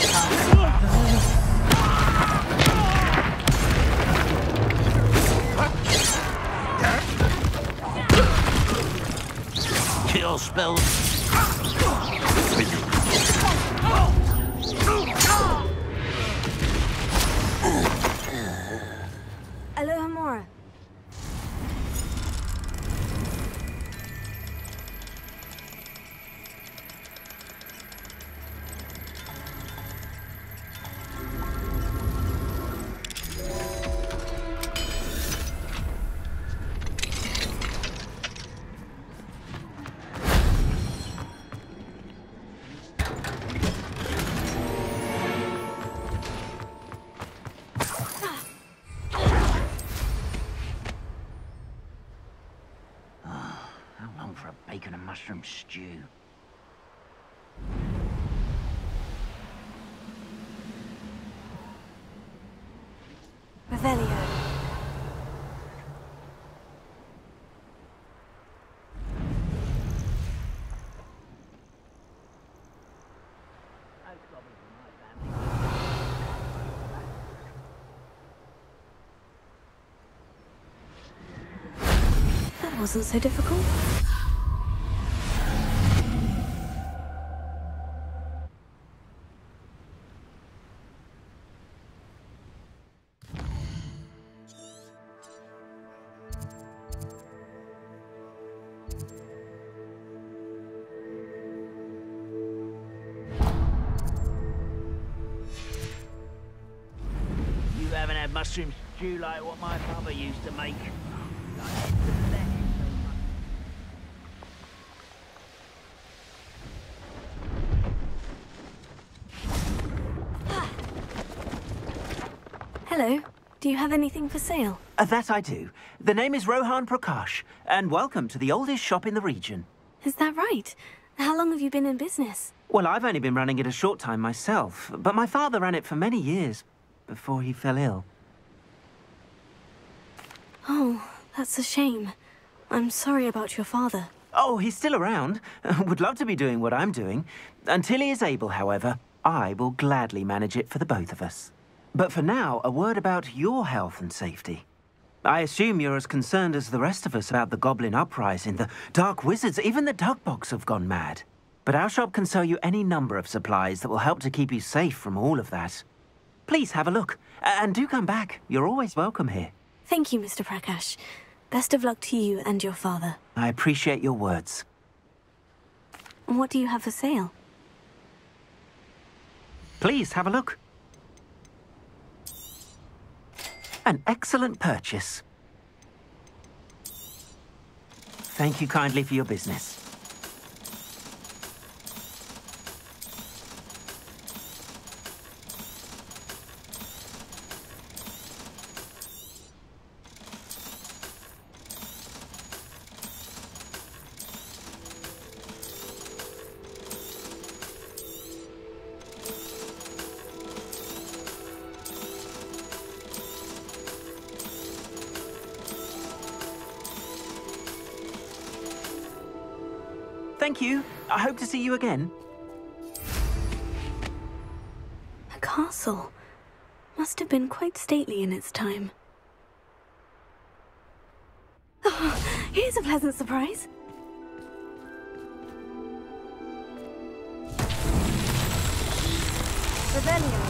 Kill spells. Alohomora. For a bacon and mushroom stew. Revelio. That wasn't so difficult. Haven't had mushroom stew like what my father used to make. Hello. Do you have anything for sale? Uh, that I do. The name is Rohan Prakash, and welcome to the oldest shop in the region. Is that right? How long have you been in business? Well, I've only been running it a short time myself, but my father ran it for many years before he fell ill. Oh, that's a shame. I'm sorry about your father. Oh, he's still around. Would love to be doing what I'm doing. Until he is able, however, I will gladly manage it for the both of us. But for now, a word about your health and safety. I assume you're as concerned as the rest of us about the Goblin Uprising, the Dark Wizards, even the Dugbogs have gone mad. But our shop can sell you any number of supplies that will help to keep you safe from all of that. Please have a look, and do come back. You're always welcome here. Thank you, Mister Prakash. Best of luck to you and your father. I appreciate your words. What do you have for sale? Please have a look. An excellent purchase. Thank you kindly for your business. Thank you. I hope to see you again. A castle. Must have been quite stately in its time. Oh, here's a pleasant surprise. Rebellion.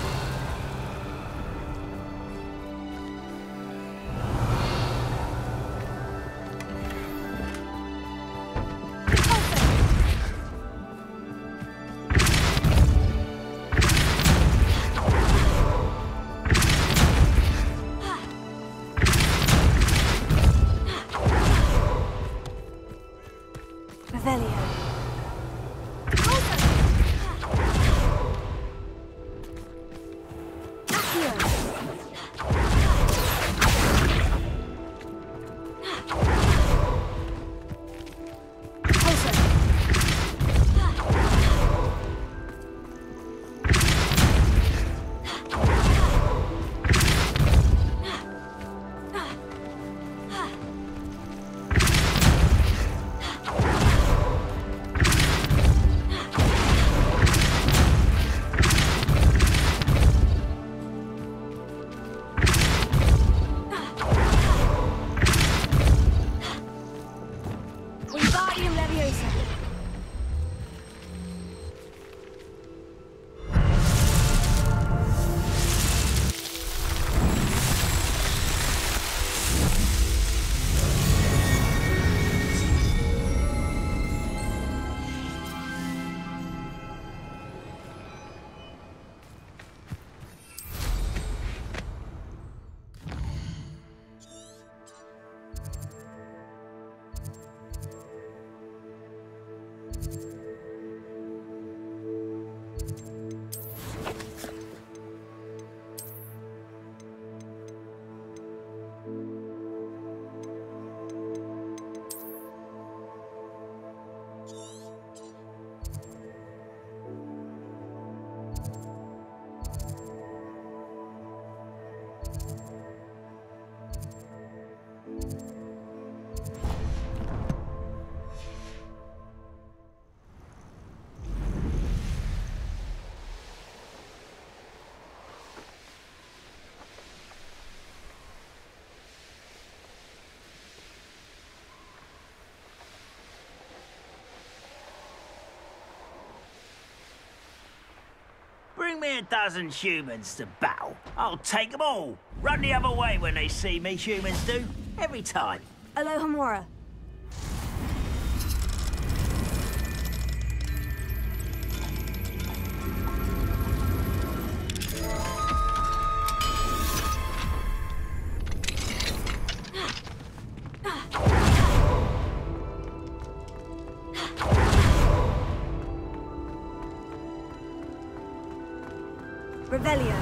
Bring me a dozen humans to battle. I'll take them all. Run the other way when they see me, humans do. Every time. Alohomora. Revelio.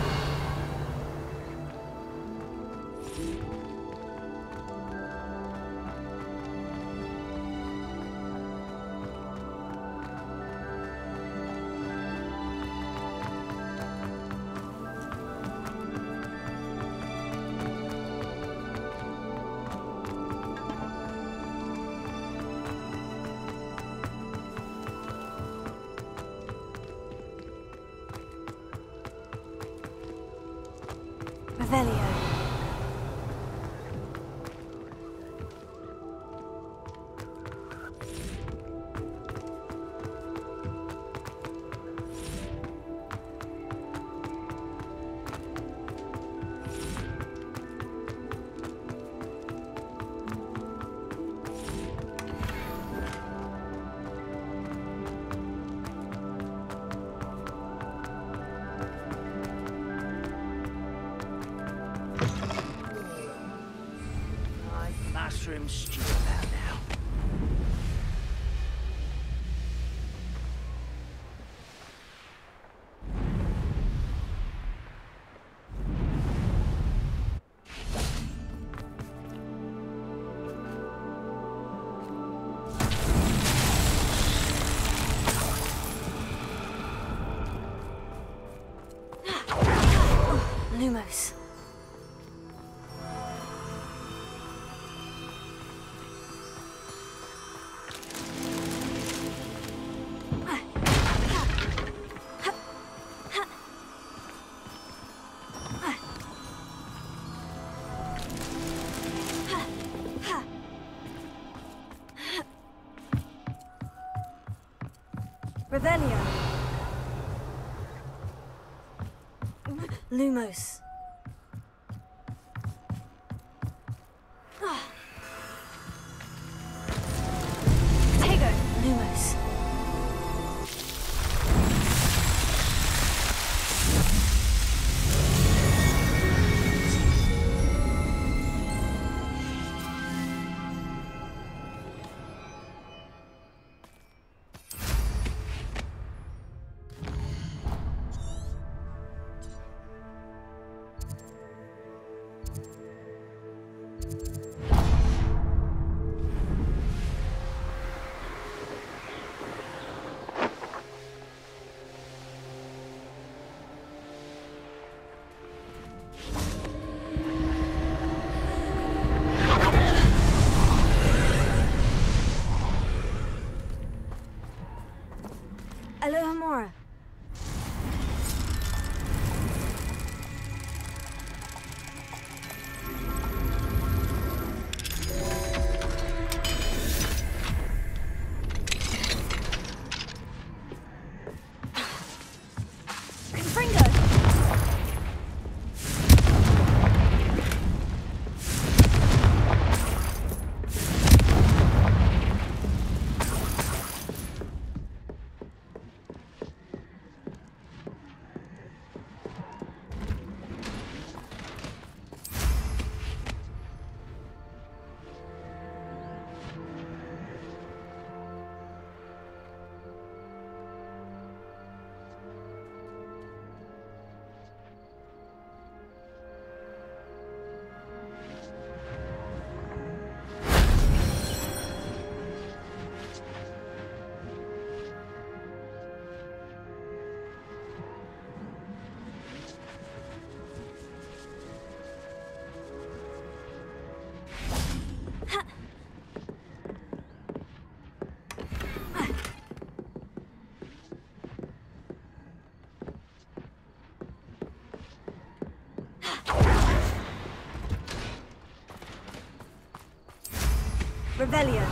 classroom stew about now. Lumos. Revelio. Lumos. Tego. Lumos. Alohomora. Rebellion.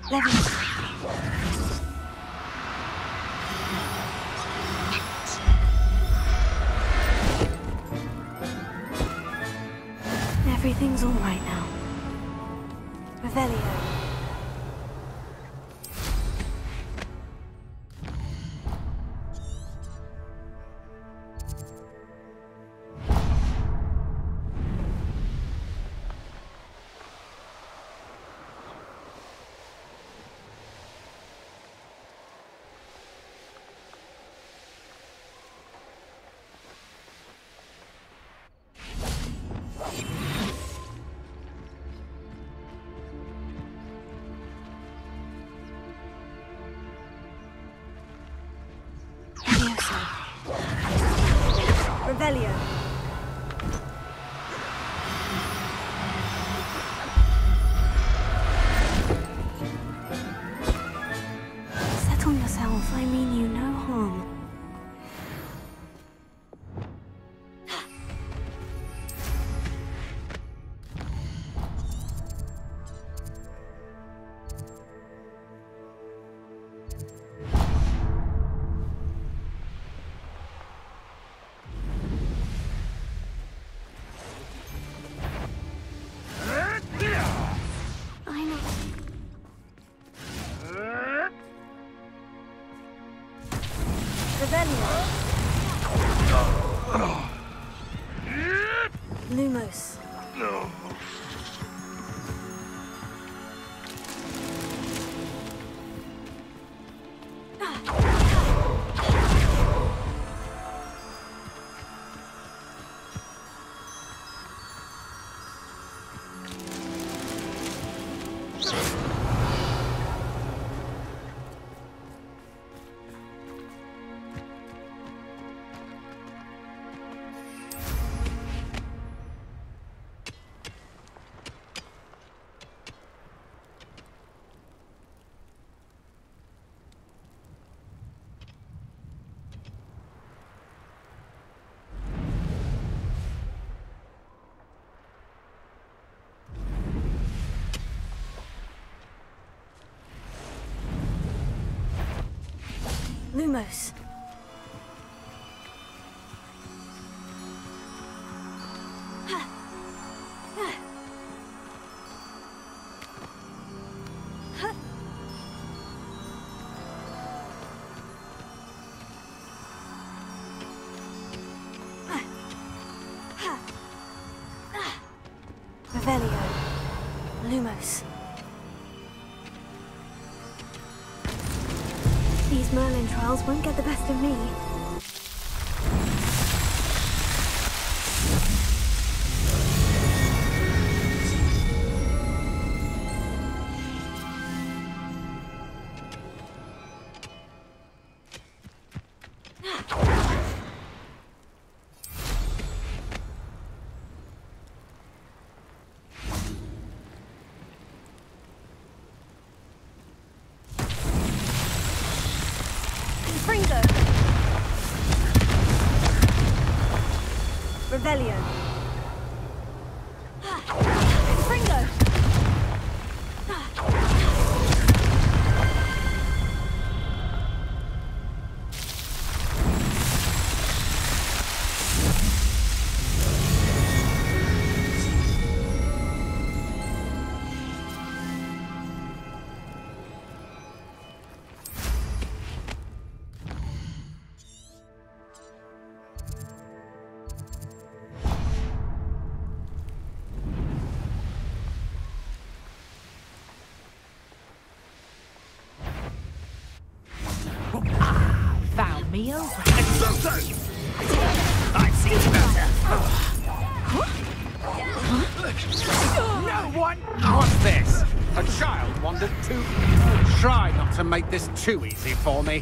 Everything's all right now. Revelio. Revelio. Settle yourself, I mean you no harm. Lumos. Lumos. Revelio. Lumos. These Merlin trials won't get the best of me. Revelio. Fringo. Found me over. I see you better. No one! What's this? A child wandered too... Try not to make this too easy for me.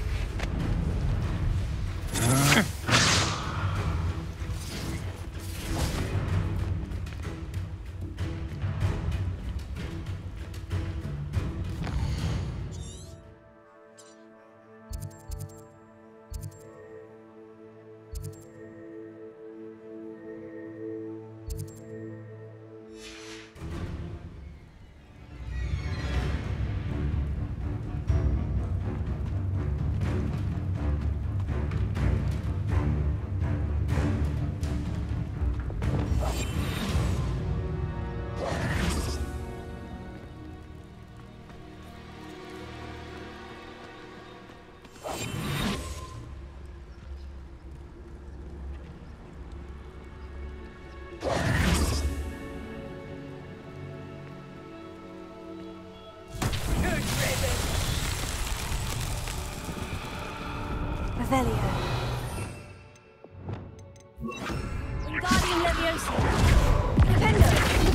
Revelio. Wingardium Leviosa. Defendo.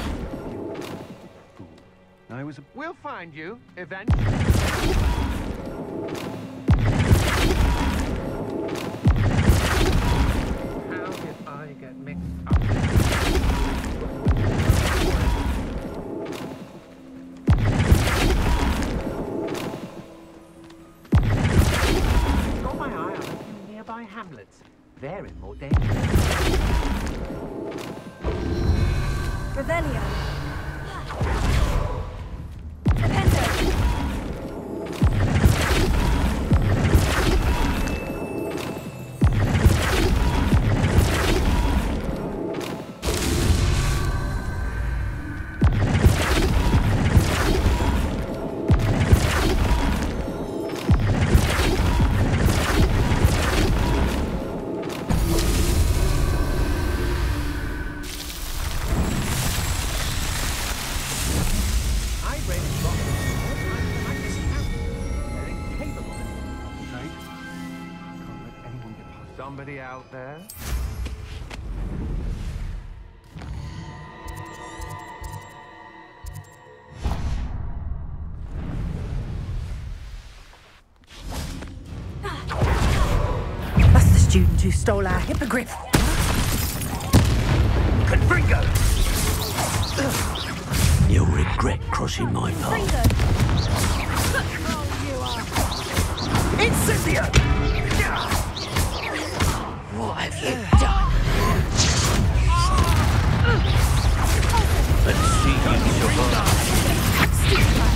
I was. We'll find you eventually. How did I get mixed up? Got my eye on a few nearby hamlets. They're in more danger. Revelio. Somebody out there? That's the student who stole our hippogriff. Confringo! You'll regret crossing my path. Incendio! What have you done? Let's see you survive.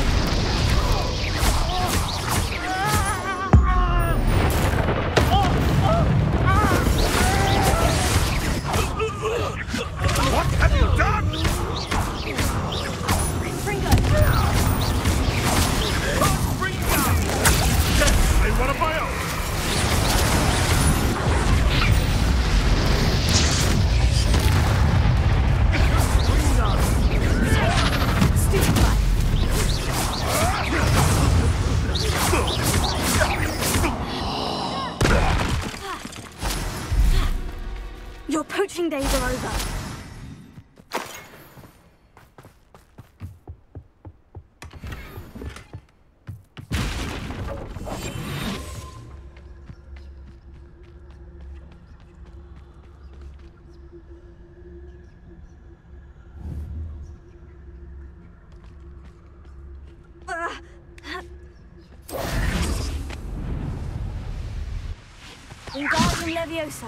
What have you done? Definitely one of my own. Your poaching days are over. Wingardium Leviosa.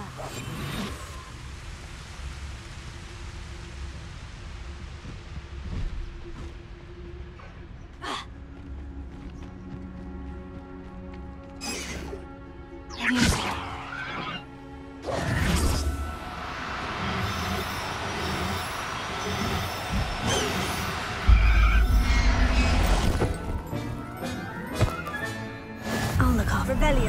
I'll look after Revelio.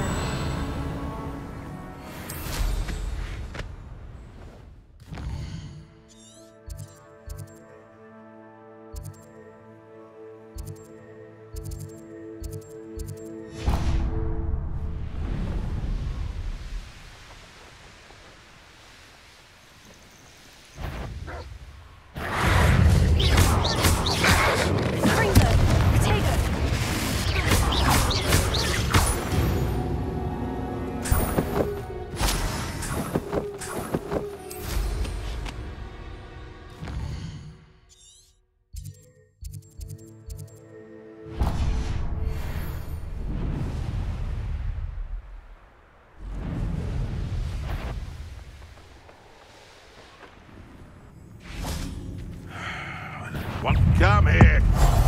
What? Come here.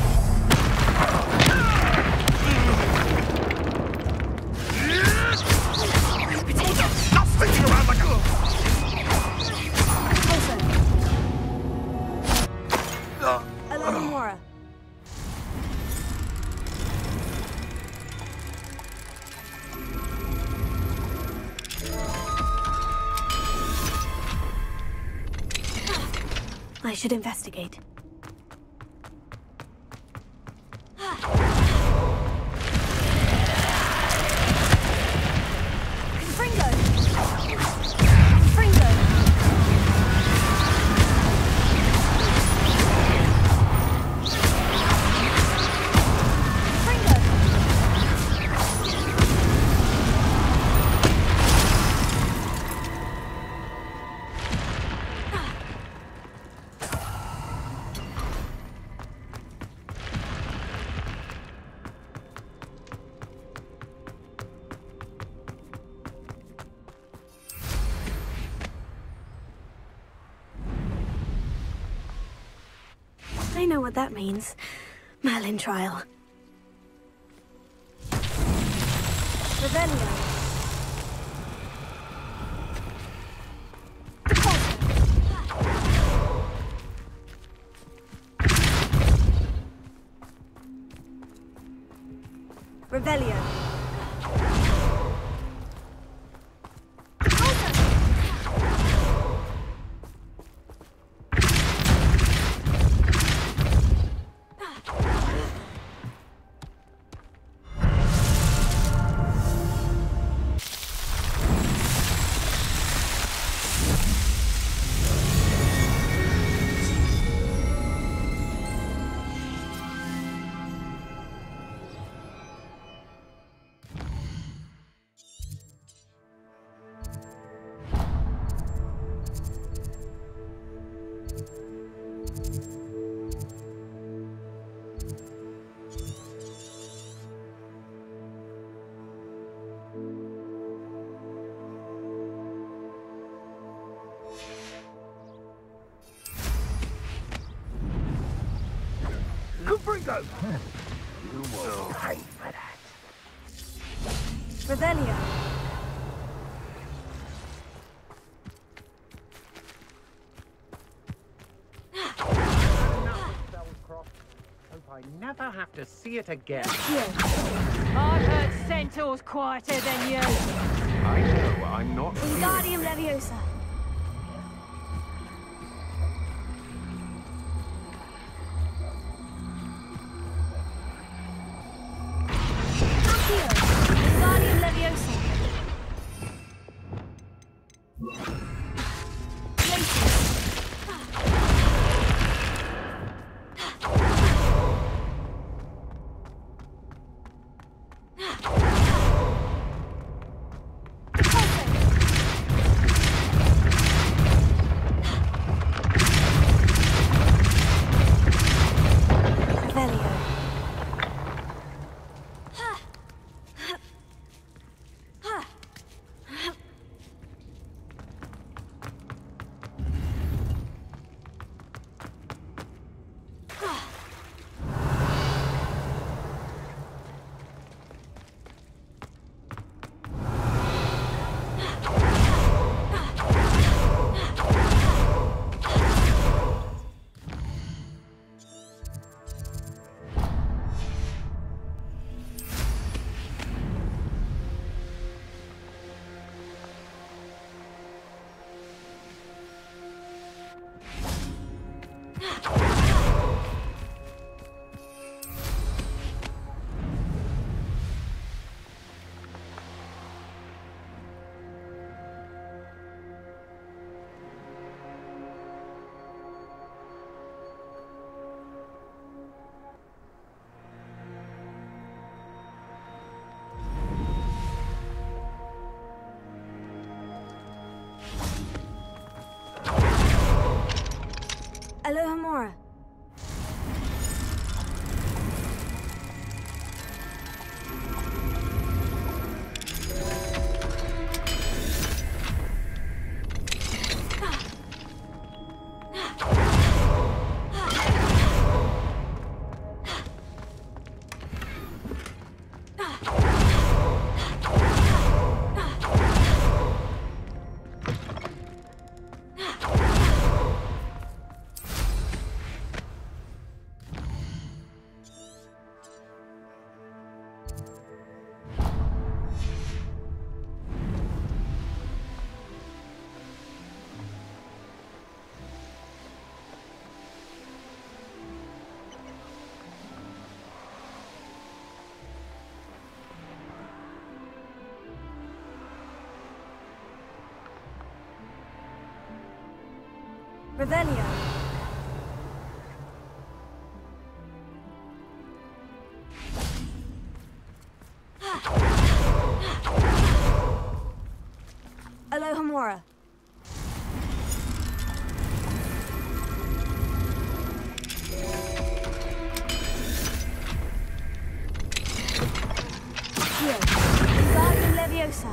Stop sticking around like a... Eleonora. I should investigate. I know what that means. Merlin trial. Revelio. Revelio. Go. You will pay for that. Revelio. Hope I never have to see it again. I've heard centaurs quieter than you. I know I'm not. Wingardium Leviosa. Wingardium Leviosa. Alohomora. Revelio. Alohomora. Here. Wingardium Leviosa.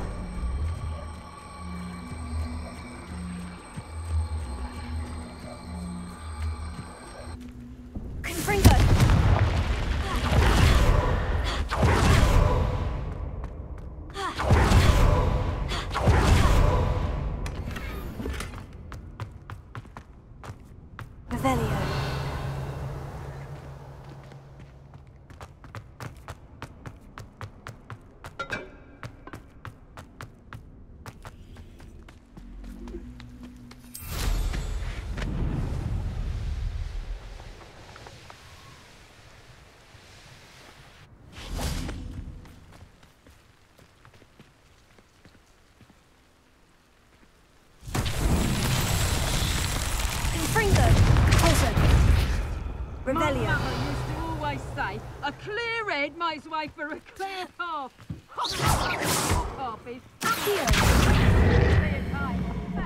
say, a clear head makes way for a clear path. Path is clear time.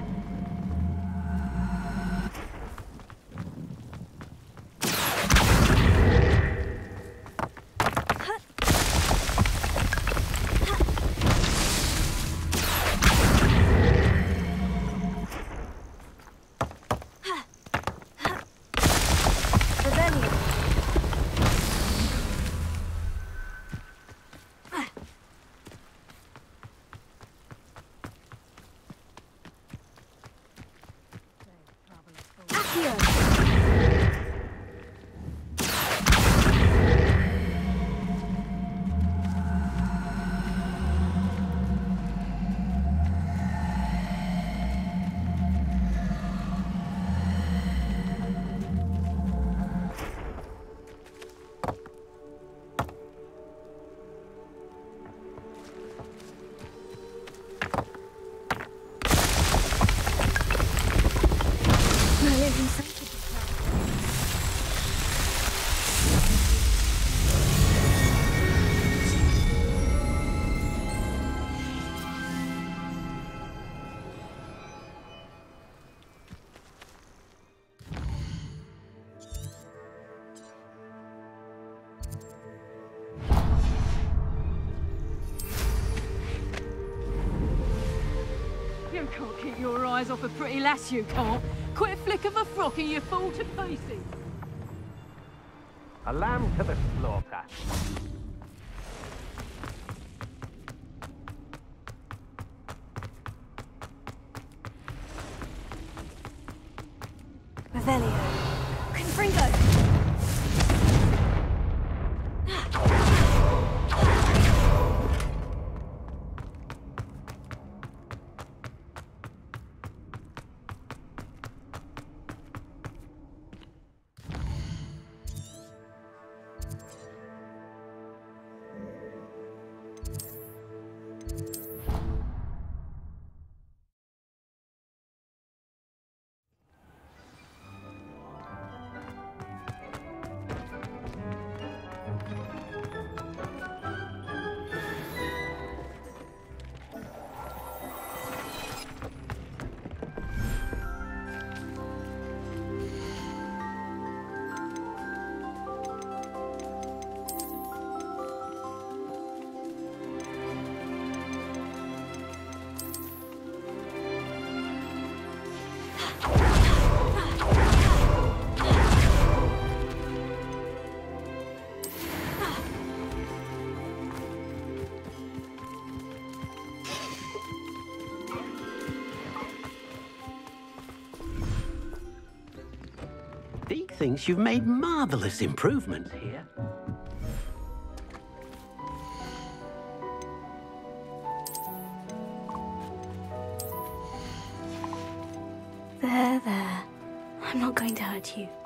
You can't keep your eyes off a pretty lass, you can't. Quick flick of a frock and you fall to pieces. A lamb to the slaughter. Revelio. Confringo. Deke thinks you've made marvellous improvements here. There, there. I'm not going to hurt you.